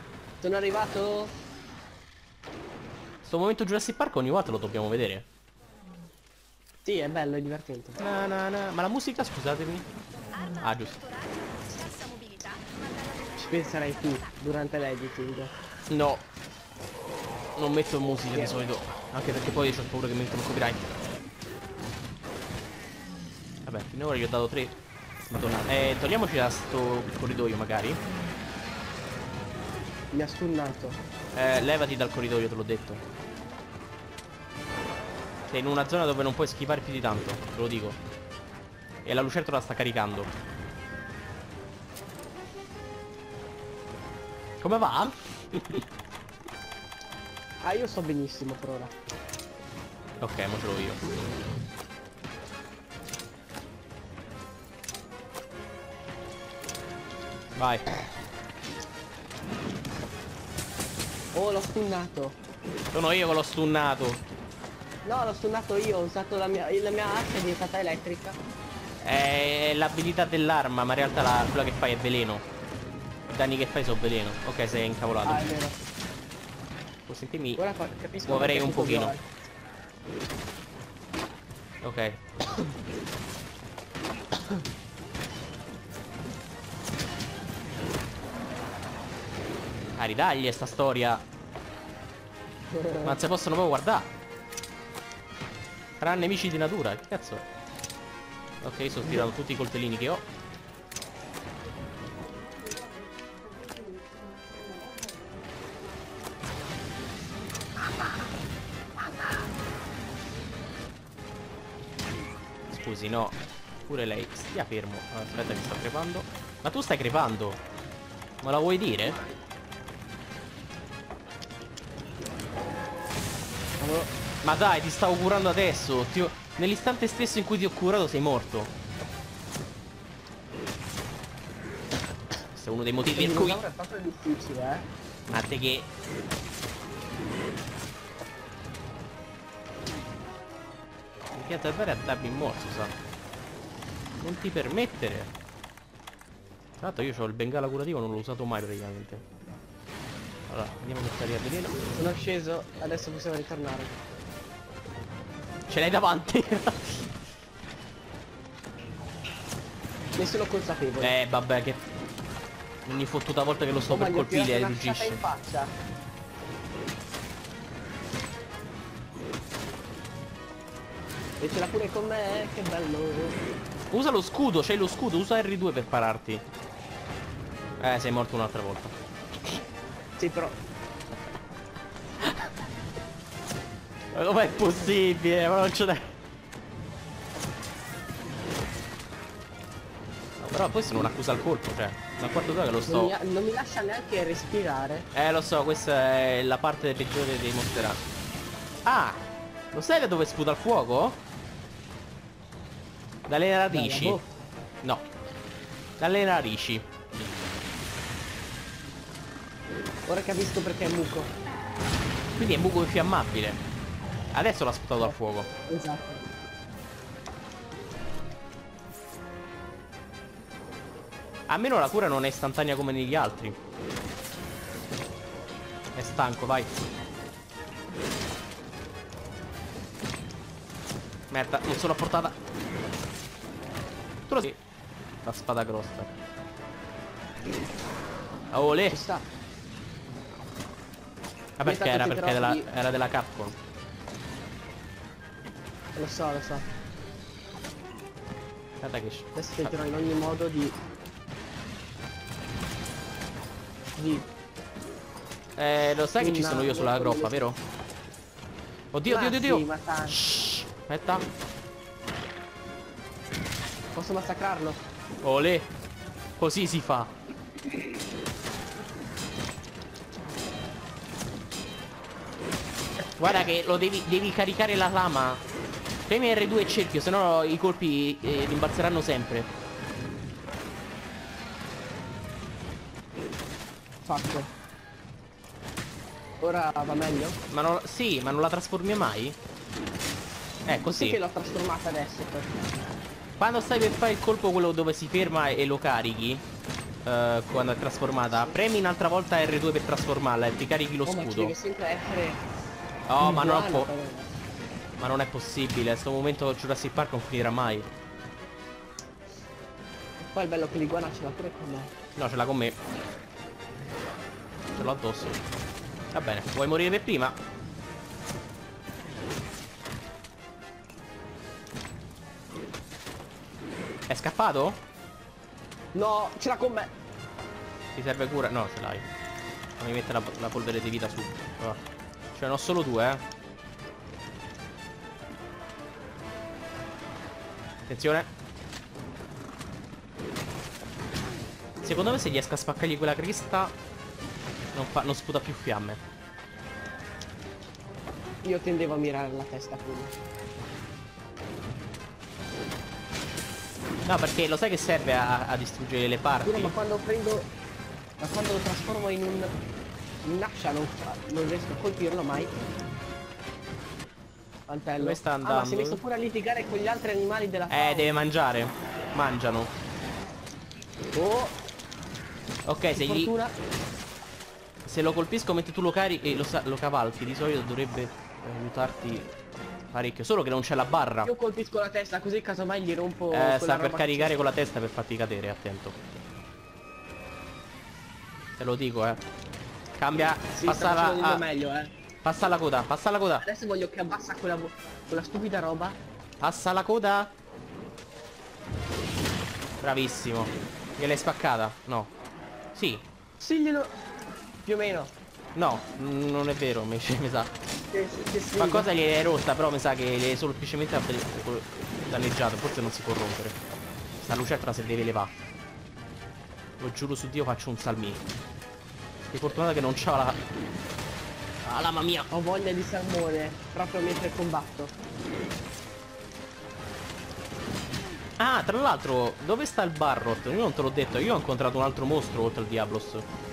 Speaker 3: Sono arrivato?
Speaker 2: Sto momento Jurassic Park ogni volta lo dobbiamo vedere.
Speaker 3: Sì, è bello, è divertente.
Speaker 2: Na, na, na. Ma la musica, scusatemi. Ah, giusto.
Speaker 4: Scarsa mobilità, ma dalla
Speaker 3: Ci penserai tu durante l'editing.
Speaker 2: No. Non metto musica di solito. Anche perché poi ho paura che mi mettono copyright. Vabbè, finora gli ho dato tre. Madonna. Eh, togliamoci da sto corridoio magari.
Speaker 3: Mi ha stunnato.
Speaker 2: Eh, levati dal corridoio, te l'ho detto. Sei in una zona dove non puoi schivare più di tanto, te lo dico. E la lucertola sta caricando. Come va?
Speaker 3: Ah, io sto benissimo per ora.
Speaker 2: Ok, mo ce l'ho io. Vai.
Speaker 3: Oh, l'ho stunnato.
Speaker 2: Sono io che l'ho stunnato.
Speaker 3: No, l'ho stunnato io, ho usato la mia, la mia ascia è diventata elettrica.
Speaker 2: È l'abilità dell'arma, ma in realtà la, quella che fai è veleno. I danni che fai sono veleno. Ok, sei incavolato.
Speaker 3: Ah, è vero.
Speaker 2: Puoi sentirmi?
Speaker 3: Ora fa- capisco.
Speaker 2: Muoverei
Speaker 3: perché
Speaker 2: un
Speaker 3: è tutto
Speaker 2: pochino.
Speaker 3: viola.
Speaker 2: Ok. Ah, ridagli sta storia. Ma non si possono proprio guardare. Saranno nemici di natura, che cazzo è? Ok, sto tirando tutti i coltellini che ho. Scusi, no. Pure lei. Stia fermo. Aspetta che sto crepando. Ma tu stai crepando? Me la vuoi dire?
Speaker 3: Allora,
Speaker 2: Ma dai, ti stavo curando adesso. Ti ho... Nell'istante stesso in cui ti ho curato sei morto. Questo è uno dei motivi
Speaker 3: il
Speaker 2: per cui...
Speaker 3: dinosauro è proprio difficile, eh.
Speaker 2: Ma te che... Perché davvero a darmi in morso, sa. Non ti permettere. Tra l'altro io ho il bengala curativo, non l'ho usato mai praticamente. Allora, vediamo che sta veleno.
Speaker 3: Sono sceso, adesso possiamo ritornare.
Speaker 2: Ce l'hai davanti.
Speaker 3: Nessuno consapevole.
Speaker 2: Eh, vabbè, che... Ogni fottuta volta che lo sto
Speaker 3: Oh, ma
Speaker 2: per
Speaker 3: gli ho tirato
Speaker 2: colpire
Speaker 3: una sciata
Speaker 2: ruggisce.
Speaker 3: in faccia. E ce l'ha pure con me, eh? Che bello.
Speaker 2: Usa lo scudo, c'hai lo scudo, usa erre due per pararti. Eh, sei morto un'altra volta.
Speaker 3: Sì, però.
Speaker 2: Ma com'è possibile? Ma non ce n'è. No, però questo non accusa il colpo, cioè. Da quarto d'ora che lo
Speaker 3: Non
Speaker 2: sto.
Speaker 3: mi, non mi lascia neanche respirare.
Speaker 2: Eh, lo so, questa è la parte peggiore dei Monster Hunter. Ah! Lo sai da dove sputa il fuoco? Dalle radici.
Speaker 3: Dalla
Speaker 2: No. Dalle narici.
Speaker 3: Ora capisco perché è muco.
Speaker 2: Quindi è un buco infiammabile. Adesso l'ha sputato al fuoco.
Speaker 3: Esatto.
Speaker 2: Almeno la cura non è istantanea come negli altri. È stanco, vai. Merda, non sono a portata. Tu lo sì. La spada grossa. Olè.
Speaker 3: Ci sta.
Speaker 2: Ma perché era?
Speaker 3: Intanto
Speaker 2: Perché della,
Speaker 3: ti
Speaker 2: era della Capcom.
Speaker 3: Lo so, lo so.
Speaker 2: Guarda che...
Speaker 3: Adesso tenterò in ogni modo di... Di...
Speaker 2: Eh, lo sai che ci
Speaker 3: Una-
Speaker 2: sono io sulla groppa, vero? Oddio,
Speaker 3: Ma
Speaker 2: oddio, oddio,
Speaker 3: sì,
Speaker 2: oddio.
Speaker 3: ma tanto.
Speaker 2: Shhh, aspetta.
Speaker 3: Posso massacrarlo?
Speaker 2: Olè. Così si fa. Guarda che lo devi, devi caricare la lama. Premi erre due e cerchio, sennò i colpi eh, rimbalzeranno sempre.
Speaker 3: Fatto. Ora va meglio?
Speaker 2: Ma non, sì, ma non la trasformi mai? Eh,
Speaker 3: Sì
Speaker 2: così.
Speaker 3: che l'ho trasformata adesso.
Speaker 2: Quando stai per fare il colpo, quello dove si ferma e lo carichi, eh, quando è trasformata, premi un'altra volta erre due per trasformarla e ti carichi lo
Speaker 3: Oh, ma ci
Speaker 2: scudo.
Speaker 3: deve sempre essere...
Speaker 2: Oh, ma non
Speaker 3: buona,
Speaker 2: può.
Speaker 3: però.
Speaker 2: Ma non è possibile, sto momento Jurassic Park non finirà mai.
Speaker 3: Poi il bello che l'iguana ce l'ha pure con me.
Speaker 2: No, ce l'ha con me. Ce l'ho addosso. Va bene, vuoi morire per prima? È scappato?
Speaker 3: No, ce l'ha con me.
Speaker 2: Ti serve cura? No, ce l'hai. Mi mette la, la polvere di vita su. Oh. Cioè, ne ho solo due, eh. Attenzione. Secondo me se riesco a spaccargli quella cresta non, fa, non sputa più fiamme.
Speaker 3: Io tendevo a mirare la testa prima.
Speaker 2: No, perché lo sai che serve a, a distruggere le parti?
Speaker 3: Scusa, ma quando prendo... Ma quando lo trasformo in un... in ascia non, fa... non riesco a colpirlo mai. Mantello.
Speaker 2: Dove sta
Speaker 3: Ah, ma
Speaker 2: andando?
Speaker 3: si è messo pure a litigare con gli altri animali della fauna.
Speaker 2: Eh, deve mangiare. Mangiano.
Speaker 3: Oh,
Speaker 2: Ok, se gli...
Speaker 3: fortuna.
Speaker 2: Se lo colpisco mentre tu lo carichi e lo, sa- lo cavalchi, di solito dovrebbe aiutarti parecchio. Solo che non c'è la barra.
Speaker 3: Io colpisco la testa così casomai gli rompo
Speaker 2: Eh,
Speaker 3: quella
Speaker 2: sta per
Speaker 3: roba
Speaker 2: caricare
Speaker 3: che
Speaker 2: con la testa per farti cadere, attento. Te lo dico, eh. Cambia.
Speaker 3: c'è. Sì,
Speaker 2: passa
Speaker 3: sta facendo
Speaker 2: la.
Speaker 3: del
Speaker 2: ah,
Speaker 3: mio meglio, eh.
Speaker 2: passa la coda, passa la coda.
Speaker 3: Adesso voglio che abbassa quella, vo- quella stupida roba.
Speaker 2: Passa la coda. Bravissimo. Gliel'hai spaccata? No. Sì.
Speaker 3: Sì, glielo... più o meno.
Speaker 2: No, mm, non è vero, mi, mi sa.
Speaker 3: Che, che sfiga.
Speaker 2: Qualcosa gli è rotta, però mi sa che gli è semplicemente danneggiato. Forse non si può rompere. Sta lucertola se deve levare. Lo giuro su Dio faccio un salmino. Sei fortunata che non c'ha la... Ah, la mamma mia.
Speaker 3: Ho voglia di salmone, proprio mentre combatto.
Speaker 2: Ah, tra l'altro, dove sta il Barrot? Io non te l'ho detto, io ho incontrato un altro mostro oltre al Diablos.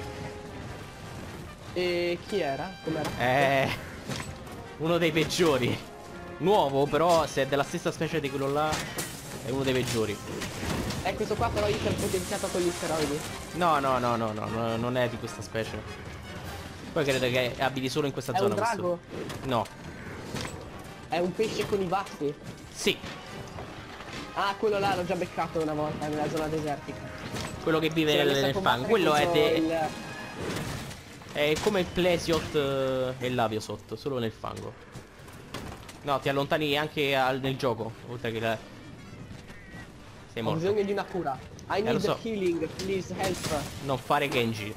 Speaker 3: E chi era? Com'era?
Speaker 2: Eh... Uno dei peggiori. Nuovo, però se è della stessa specie di quello là, è uno dei peggiori.
Speaker 3: Eh, questo qua però iper potenziato con gli steroidi.
Speaker 2: No, no, no, no, no, no, non è di questa specie. Poi credo che abiti solo in questa
Speaker 3: È
Speaker 2: zona.
Speaker 3: un drago?
Speaker 2: Questo. No.
Speaker 3: È un pesce con i baffi.
Speaker 2: Sì,
Speaker 3: Ah, quello là l'ho già beccato una volta nella zona desertica.
Speaker 2: quello che vive
Speaker 3: Si era
Speaker 2: nel,
Speaker 3: messo a
Speaker 2: nel fango.
Speaker 3: combattere
Speaker 2: Quello è,
Speaker 3: contro
Speaker 2: de-
Speaker 3: il...
Speaker 2: è come il Plesiot eh, e l'Aviosot, solo nel fango. No, ti allontani anche al- nel gioco, oltre che la... Sei
Speaker 3: Ho
Speaker 2: morto.
Speaker 3: bisogno di una cura. I
Speaker 2: Eh, lo
Speaker 3: need
Speaker 2: so.
Speaker 3: healing, please help.
Speaker 2: Non fare Genji.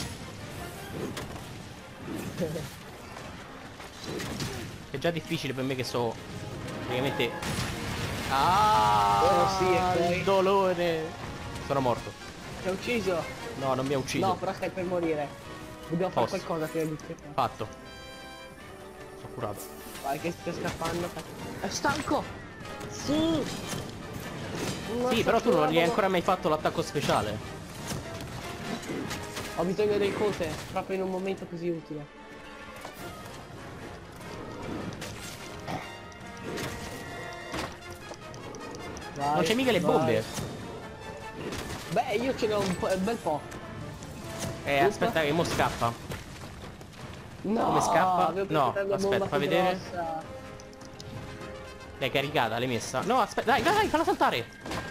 Speaker 2: È già difficile per me che so praticamente... Ah,
Speaker 3: Oh, sì, e poi?
Speaker 2: il dolore. Sono morto.
Speaker 3: Ti ha ucciso?
Speaker 2: No, non mi ha ucciso.
Speaker 3: No, però stai per morire. Dobbiamo fare
Speaker 2: Posso.
Speaker 3: qualcosa prima di te.
Speaker 2: Fatto. Sono curato.
Speaker 3: Vai che stai scappando. È stanco! Sì!
Speaker 2: Sì, però tu non gli hai ancora mai fatto l'attacco speciale.
Speaker 3: Ho bisogno del cote, proprio in un momento così utile. Vai,
Speaker 2: Non c'è mica le
Speaker 3: vai.
Speaker 2: bombe.
Speaker 3: Beh, io ce ne ho un, po', un bel po'.
Speaker 2: Eh, aspetta che mo scappa.
Speaker 3: No,
Speaker 2: Come scappa?
Speaker 3: avevo
Speaker 2: No,
Speaker 3: preso una
Speaker 2: aspetta,
Speaker 3: bomba
Speaker 2: fai
Speaker 3: più
Speaker 2: vedere.
Speaker 3: grossa.
Speaker 2: L'hai caricata, l'hai messa. No, aspetta, dai, dai, falla saltare.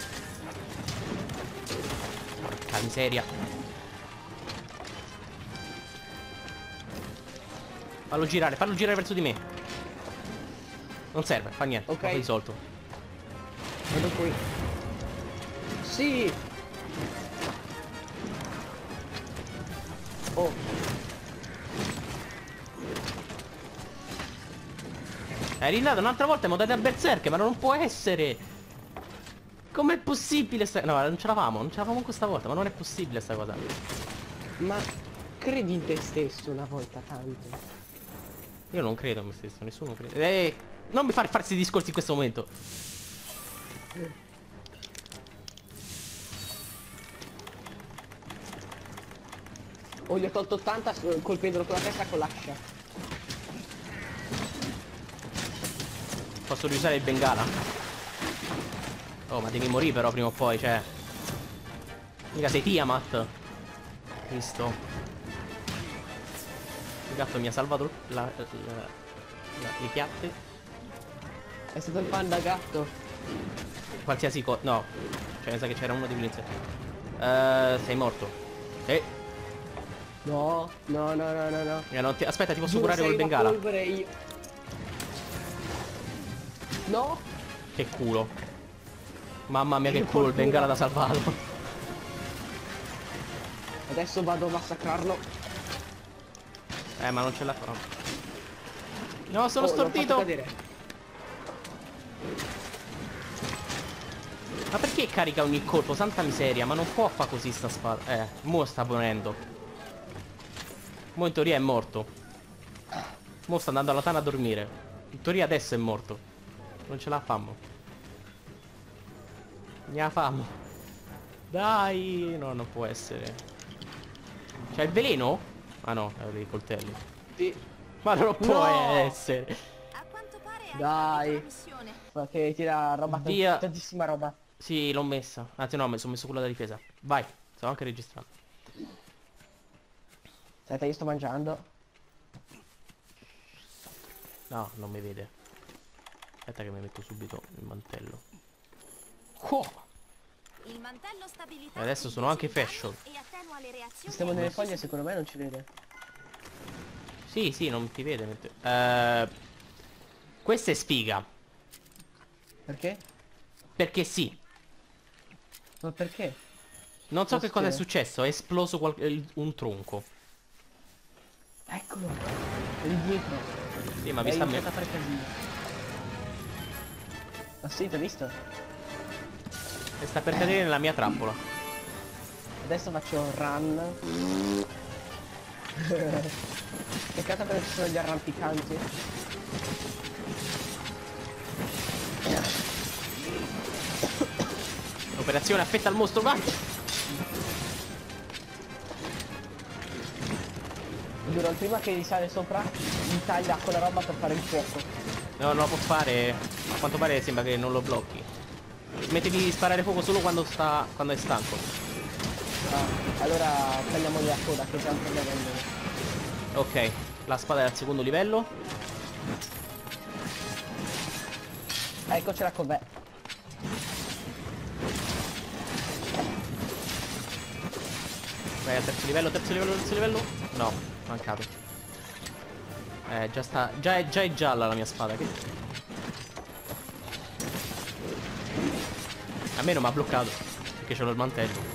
Speaker 2: Porca miseria. Fallo girare, fallo girare verso di me. Non serve, fa niente,
Speaker 3: Ok.
Speaker 2: l'ho risolto.
Speaker 3: Vado qui. Sì! Oh,
Speaker 2: È rinnato un'altra volta, mi ho dato a Berserk, ma non può essere. Com'è possibile sta... No, non ce l'avamo, non ce l'avamo questa volta, ma non è possibile sta cosa.
Speaker 3: ma credi in te stesso una volta tanto.
Speaker 2: Io non credo in me stesso, nessuno crede. Eh, non mi fare farsi discorsi in questo momento.
Speaker 3: Oh, gli ho tolto ottanta s- colpendolo con la testa con l'ascia.
Speaker 2: Posso riusare il bengala? Oh, ma devi morire però prima o poi, cioè. Mica sei Tiamat. Cristo. Il gatto mi ha salvato la, la- la- le piatte.
Speaker 3: È stato il panda gatto.
Speaker 2: Qualsiasi cosa. No. Cioè mi sa che c'era uno di quelli insieme. Eh, sei morto. Eh.
Speaker 3: No, no, no, no, no, no.
Speaker 2: Eh, non ti... Aspetta, ti posso
Speaker 3: Giuro,
Speaker 2: curare
Speaker 3: sei
Speaker 2: col
Speaker 3: una
Speaker 2: bengala.
Speaker 3: polvere, io. No.
Speaker 2: Che culo. Mamma mia che
Speaker 3: Che
Speaker 2: culo il
Speaker 3: fortuna.
Speaker 2: bengala da salvarlo.
Speaker 3: Adesso vado a massacrarlo.
Speaker 2: Eh ma non ce la farò. No, sono
Speaker 3: Oh, l'ho fatto
Speaker 2: stordito.
Speaker 3: cadere.
Speaker 2: Ma perché carica ogni colpo? Santa miseria, ma non può fare così sta spada. Eh, mo sta ponendo. Mo in teoria è morto. Mo sta andando alla tana a dormire. In teoria adesso è morto. Non ce la fammo. Ne la fammo. Dai, no, non può essere. C'è il veleno? Ah no, è i coltelli.
Speaker 3: Sì.
Speaker 2: Ma non può
Speaker 3: No!
Speaker 2: essere.
Speaker 4: A quanto pare hai
Speaker 3: Dai.
Speaker 4: fallito la missione.
Speaker 3: Ma che tira roba,
Speaker 2: Via.
Speaker 3: tantissima roba.
Speaker 2: Sì, l'ho messa. Anzi no, mi sono messo quella da difesa. Vai, stavo anche registrando.
Speaker 3: Aspetta, io sto mangiando.
Speaker 2: No, non mi vede. Aspetta che mi metto subito il mantello. Oh!
Speaker 4: Il mantello stabilità
Speaker 2: E adesso
Speaker 4: ti
Speaker 2: sono anche
Speaker 4: disinganna
Speaker 2: fashion.
Speaker 4: e attenua le reazioni
Speaker 3: Stiamo nelle
Speaker 4: avverse
Speaker 3: foglie,
Speaker 4: su-
Speaker 3: secondo me non ci vede.
Speaker 2: Sì, sì, non ti vede. mentre- Eh, questa è sfiga.
Speaker 3: Perché?
Speaker 2: Perché sì.
Speaker 3: Ma perché?
Speaker 2: Non so
Speaker 3: Cosa
Speaker 2: che cosa è
Speaker 3: succede?
Speaker 2: successo. È esploso qual- il- un tronco.
Speaker 3: Eccolo. È lì dietro.
Speaker 2: Sì, ma
Speaker 3: È
Speaker 2: vista a me.
Speaker 3: iniziato a fare casino. Ah sì, ti ho visto?
Speaker 2: E sta per cadere nella mia trappola.
Speaker 3: Adesso faccio un run. Peccato perché ci sono gli arrampicanti.
Speaker 2: Operazione affetta al mostro, vai!
Speaker 3: Duro, prima che risale sopra, gli taglia con la roba per fare il fuoco.
Speaker 2: No, non lo può fare. A quanto pare sembra che non lo blocchi. Smette di sparare fuoco solo quando sta. quando è stanco.
Speaker 3: Ah, allora tagliamogli la coda che già non vendono.
Speaker 2: Ok, la spada è al secondo livello.
Speaker 3: Eccocela con me.
Speaker 2: Vai al terzo livello, terzo livello, terzo livello. No, mancato. Eh, già sta. Già è, già è gialla la mia spada. Che... A me non mi ha bloccato. Perché c'ho il mantello.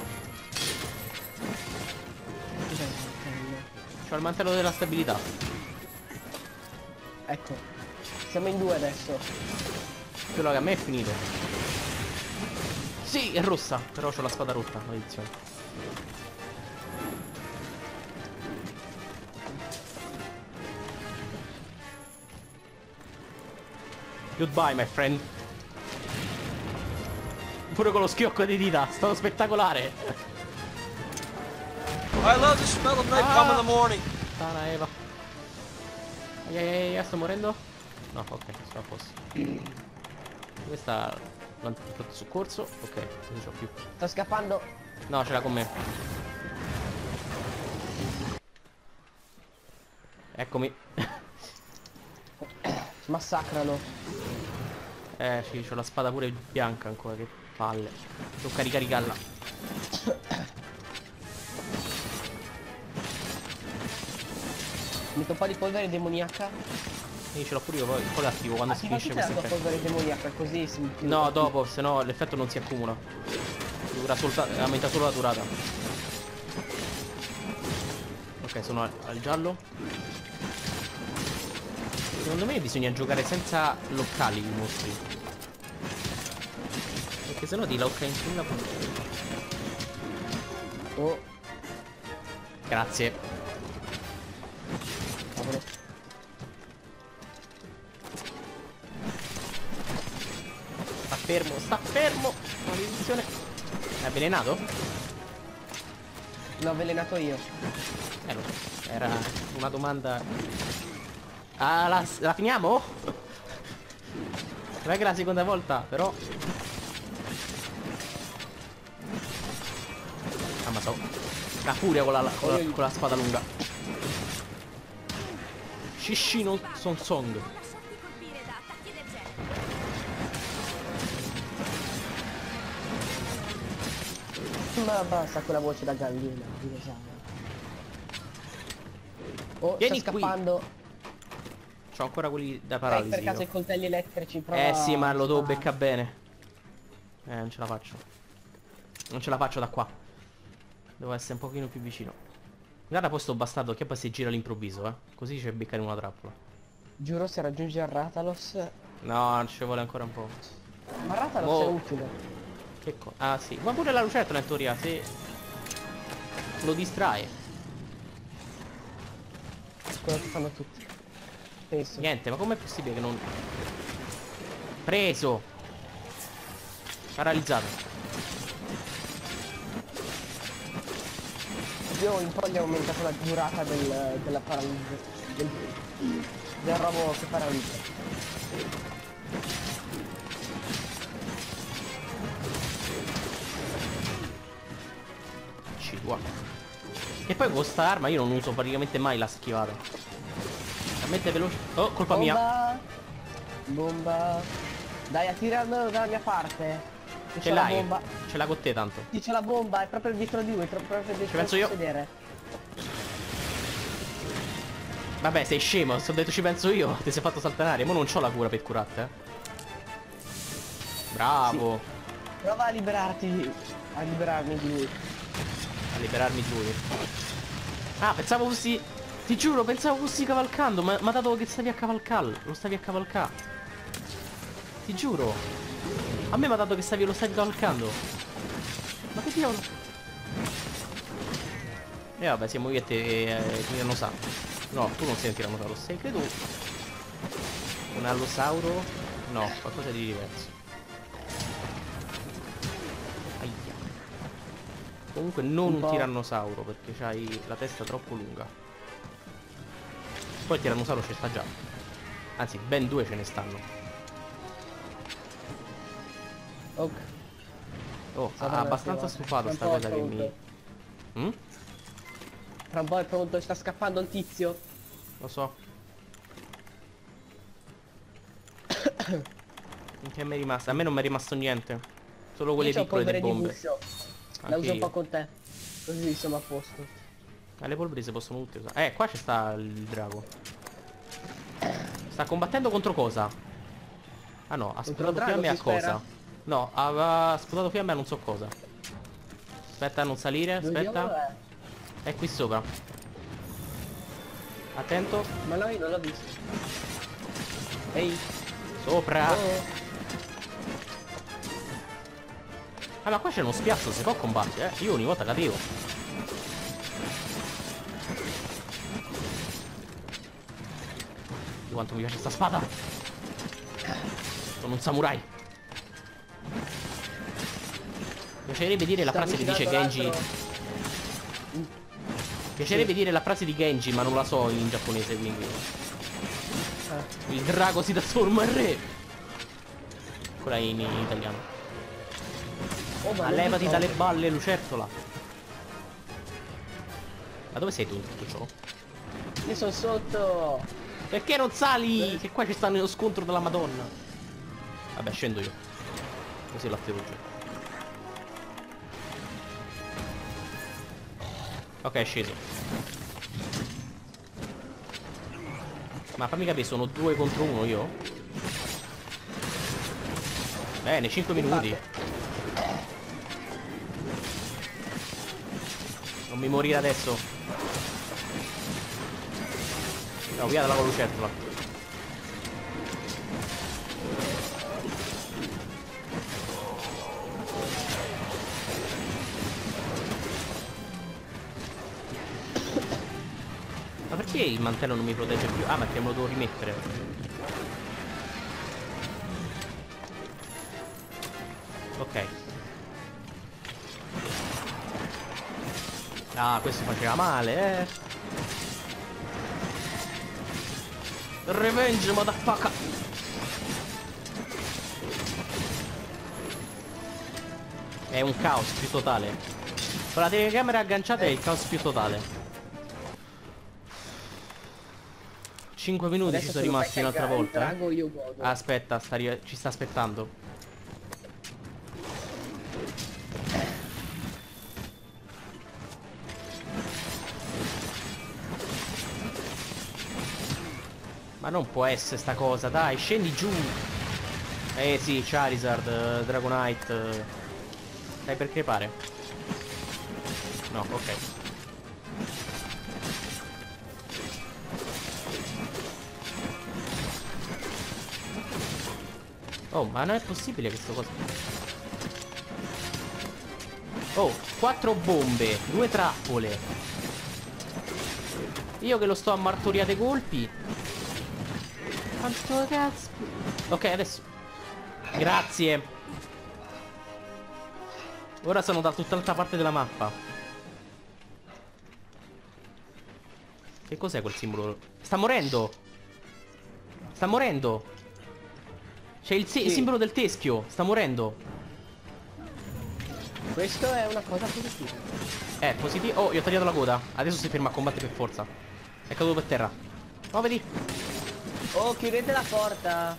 Speaker 2: C'ho il mantello della stabilità.
Speaker 3: Ecco. Siamo in due adesso.
Speaker 2: Quello che a me è finito. Sì, è rossa. Però c'ho la spada rotta, maledizione. Goodbye, my friend. Pure con lo schiocco di dita, stato spettacolare.
Speaker 5: I love the smell of napalm in the morning.
Speaker 2: Sana Eva. Ai ai ai, ai, sto morendo? No, ok, sono a posto. Questa è il soccorso. Ok, non ce l'ho più.
Speaker 3: Sto scappando.
Speaker 2: No, ce l'ha con me. Eccomi.
Speaker 3: Massacralo.
Speaker 2: Eh sì, c'ho la spada pure bianca ancora, che palle. Tocca ricaricarla.
Speaker 3: Metto un po' di polvere demoniaca.
Speaker 2: Sì, ce l'ho pure io, poi, poi l'attivo quando si
Speaker 3: Attivati
Speaker 2: finisce
Speaker 3: te la
Speaker 2: questo
Speaker 3: tua
Speaker 2: effetto.
Speaker 3: polvere demoniaca, così si...
Speaker 2: No, dopo, se no l'effetto non si accumula. Dura solta- aumenta solo la durata. Ok, sono al, al giallo. Secondo me bisogna giocare senza locali i mostri. Perché sennò ti locca in una punta.
Speaker 3: Oh,
Speaker 2: Grazie.
Speaker 3: cavolo.
Speaker 2: Sta fermo, sta fermo. Maledizione. È avvelenato?
Speaker 3: L'ho avvelenato io.
Speaker 2: Eh, lo so. Era una domanda. Ah, la, la finiamo? Non è che la seconda volta, però. Ah, ma so. La furia con la, con la, con la spada lunga. Shishino Son Song.
Speaker 4: Non lasciarti colpire da attacchi del genere.
Speaker 3: Ma basta quella voce da gallina, dinosauro. Oh,
Speaker 2: Vieni
Speaker 3: sta
Speaker 2: qui.
Speaker 3: scappando.
Speaker 2: C'ho ancora quelli da
Speaker 3: Hai
Speaker 2: paralisi.
Speaker 3: per caso
Speaker 2: io.
Speaker 3: i coltelli elettrici, prova
Speaker 2: Eh sì, ma lo devo
Speaker 3: a-
Speaker 2: beccare bene. Eh, non ce la faccio. Non ce la faccio da qua. Devo essere un pochino più vicino. Guarda poi sto bastardo che poi si gira all'improvviso, eh. Così c'è beccare una trappola.
Speaker 3: Giuro, se raggiungi il Ratalos.
Speaker 2: No, non ci vuole ancora un po'.
Speaker 3: Ma il Ratalos
Speaker 2: Oh.
Speaker 3: è utile.
Speaker 2: Che co... Ah sì. Ma pure la lucertola in teoria, se... lo distrae.
Speaker 3: Quello che fanno tutti. Penso.
Speaker 2: Niente, ma com'è possibile che non... Preso! Paralizzato.
Speaker 3: Io in pro gli ho aumentato la durata del, della paralisi. Del, del robo che paralizza.
Speaker 2: Ci qua. E poi con sta arma io non uso praticamente mai la schivata. Talmente veloce. Oh, colpa mia.
Speaker 3: Bomba! Bomba! Dai, attirando dalla mia parte. Qui
Speaker 2: Ce
Speaker 3: c'è la
Speaker 2: l'hai?
Speaker 3: bomba.
Speaker 2: Ce l'ha con te tanto.
Speaker 3: Qui c'è la bomba, è proprio dietro di lui, è proprio dietro
Speaker 2: Ci penso
Speaker 3: al
Speaker 2: io.
Speaker 3: sedere.
Speaker 2: Vabbè, sei scemo, se ho detto ci penso io, ti sei fatto saltare. Ma non c'ho la cura per curarti, eh. Bravo.
Speaker 3: Prova a liberarti, a liberarmi di lui.
Speaker 2: A liberarmi di lui. Ah, pensavo fossi... Ti giuro, pensavo fossi cavalcando, ma, ma dato che stavi a cavalcare, lo stavi a cavalcare. Ti giuro. A me mi ha dato che stavi, lo stavi cavalcando. Ma che diavolo? E vabbè, siamo io e te, eh, tirannosauro. No, tu non sei un tirannosauro, sei credo un allosauro. No, qualcosa di diverso. Aia. Comunque non
Speaker 3: Un
Speaker 2: un
Speaker 3: po'.
Speaker 2: tirannosauro, perché c'hai la testa troppo lunga. Poi il tirannosauro ci sta già. Anzi, ben due ce ne stanno.
Speaker 3: Ok.
Speaker 2: Oh,
Speaker 3: Sta
Speaker 2: ha
Speaker 3: andando
Speaker 2: abbastanza
Speaker 3: a
Speaker 2: stufato
Speaker 3: Tra
Speaker 2: sta
Speaker 3: un po'
Speaker 2: cosa
Speaker 3: è
Speaker 2: che mi...
Speaker 3: pronto.
Speaker 2: Mm?
Speaker 3: Tra un po' è pronto, sta scappando il tizio.
Speaker 2: Lo so. Che mi è rimasto? A me non mi è rimasto niente. Solo quelle
Speaker 3: Io c'ho
Speaker 2: piccole
Speaker 3: polvere
Speaker 2: delle
Speaker 3: di
Speaker 2: bombe.
Speaker 3: guscio. La
Speaker 2: Anche
Speaker 3: uso un
Speaker 2: io.
Speaker 3: po' con te. Così siamo a posto.
Speaker 2: Ah, le polveri si possono tutte usare. Eh, qua c'è sta il drago. Sta combattendo contro cosa? Ah no, ha
Speaker 3: Contro
Speaker 2: sputato
Speaker 3: il drago,
Speaker 2: fiamme a
Speaker 3: si spera?
Speaker 2: cosa? No, aveva sputato fiamme a non so cosa. Aspetta a non salire,
Speaker 3: Dove diavolo
Speaker 2: aspetta.
Speaker 3: è?
Speaker 2: È qui sopra. Attento.
Speaker 3: Ma no, io non l'ho visto. Ehi.
Speaker 2: Sopra.
Speaker 3: Oh.
Speaker 2: Ah, ma qua c'è uno spiazzo, si può combattere, eh? Io ogni volta cadevo. Di quanto mi piace sta spada. Sono un samurai. Mi piacerebbe dire la
Speaker 3: Sta
Speaker 2: frase che dice
Speaker 3: avvicinando
Speaker 2: Genji.
Speaker 3: l'altro.
Speaker 2: Mi piacerebbe dire la frase di Genji, ma non la so in giapponese, quindi.
Speaker 3: Ah.
Speaker 2: Il drago si trasforma in re. Quella in, in italiano.
Speaker 3: Oh, ma
Speaker 2: Ma
Speaker 3: non
Speaker 2: levati
Speaker 3: so.
Speaker 2: dalle balle, lucertola. Ma dove sei tu in tutto ciò?
Speaker 3: Io sono sotto.
Speaker 2: Perché non sali? Che qua ci stanno nello scontro della Madonna. Vabbè, scendo io. Così la ferruggio. Ok, è sceso. Ma fammi capire, sono due contro uno io? Bene, cinque minuti. Non mi morire adesso. No, via dalla lucertola. Ma perché il mantello non mi protegge più? Ah, perché me lo devo rimettere. Ok. Ah, questo faceva male, eh. Revenge, motherfucker. È un caos più totale. Con la telecamera agganciata è il caos più totale. cinque minuti
Speaker 3: Adesso
Speaker 2: ci sono
Speaker 3: se lo
Speaker 2: rimasti
Speaker 3: fai
Speaker 2: un'altra
Speaker 3: cagare il
Speaker 2: volta.
Speaker 3: drago,
Speaker 2: Eh.
Speaker 3: io godo.
Speaker 2: Aspetta, sta arri- ci sta aspettando. Ma non può essere sta cosa, dai, scendi giù. Eh sì, Charizard, eh, Dragonite. eh. Dai, per crepare. No, ok. Oh, ma non è possibile questo cosa. Oh, quattro bombe, due trappole. Io che lo sto a martoriate colpi. Quanto cazzo. Ok, adesso. Grazie. Ora sono da tutt'altra parte della mappa. Che cos'è quel simbolo? Sta morendo. Sta morendo. C'è il,
Speaker 3: Sì.
Speaker 2: il simbolo del teschio. Sta morendo.
Speaker 3: Questo è una cosa positiva.
Speaker 2: Eh, positivo. Oh, gli ho tagliato la coda. Adesso si ferma a combattere per forza. È caduto per terra. Oh, vedi?
Speaker 3: Oh, chiudete la porta.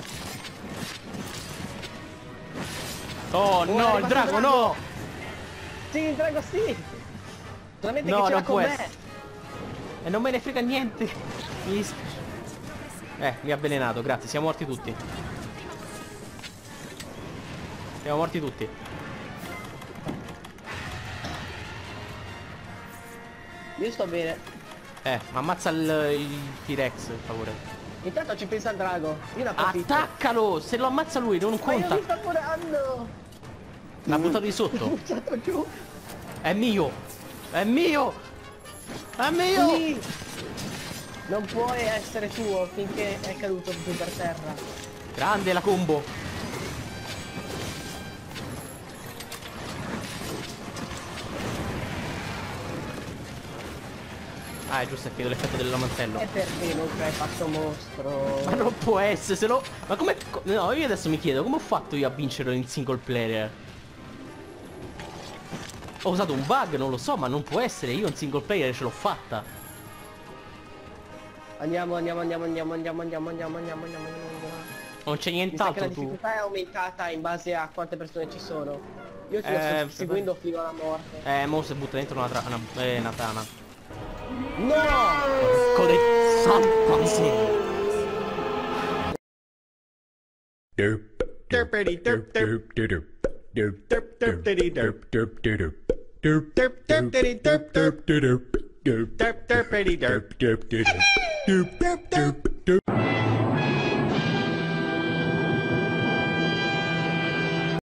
Speaker 2: Oh, no,
Speaker 3: è
Speaker 2: il
Speaker 3: arrivato
Speaker 2: drago,
Speaker 3: il
Speaker 2: no!
Speaker 3: Sì, il drago sì. Solamente
Speaker 2: No,
Speaker 3: che ce l'ha
Speaker 2: non
Speaker 3: con
Speaker 2: può
Speaker 3: me.
Speaker 2: essere. E non me ne frega niente. Mi dispiace. Eh, mi ha avvelenato, grazie. Siamo morti tutti. Siamo morti tutti.
Speaker 3: Io sto bene.
Speaker 2: Eh, ma ammazza il, il T-Rex, per favore.
Speaker 3: Intanto ci pensa il drago. Io ne approfitto.
Speaker 2: Attaccalo! Se lo ammazza lui, non
Speaker 3: Ma io
Speaker 2: conta.
Speaker 3: mi sto curando.
Speaker 2: L'ha buttato di sotto.
Speaker 3: L'ho buttato giù.
Speaker 2: È mio! È mio! È mio!
Speaker 3: Sì. Non puoi essere tuo finché è caduto giù per terra.
Speaker 2: Grande la combo. Ah, è giusto, è finito l'effetto del mantello.
Speaker 3: E perché non hai fatto mostro?
Speaker 2: Ma non può essere, se lo... Ma come... No, io adesso mi chiedo, come ho fatto io a vincerlo in single player? Ho usato un bug, non lo so, ma non può essere, io in single player ce l'ho fatta.
Speaker 3: Andiamo, andiamo, andiamo, andiamo, andiamo, andiamo, andiamo, andiamo, andiamo, andiamo.
Speaker 2: Non c'è
Speaker 3: Mi sa che
Speaker 2: nient'altro
Speaker 3: la
Speaker 2: tu.
Speaker 3: difficoltà è aumentata in base a quante persone ci sono. Io ti
Speaker 2: Eh,
Speaker 3: sto seguendo fino alla morte.
Speaker 2: Eh, mo si butta dentro una, tra... una... Eh, una tana.
Speaker 3: No!
Speaker 2: Code santa miseria.
Speaker 1: Derp, derpity derp derp derp derp derp derp diddy derp derp derp derp derp derp diddy derp derp derp derp derp derpity derp derp derp derp derp derp derp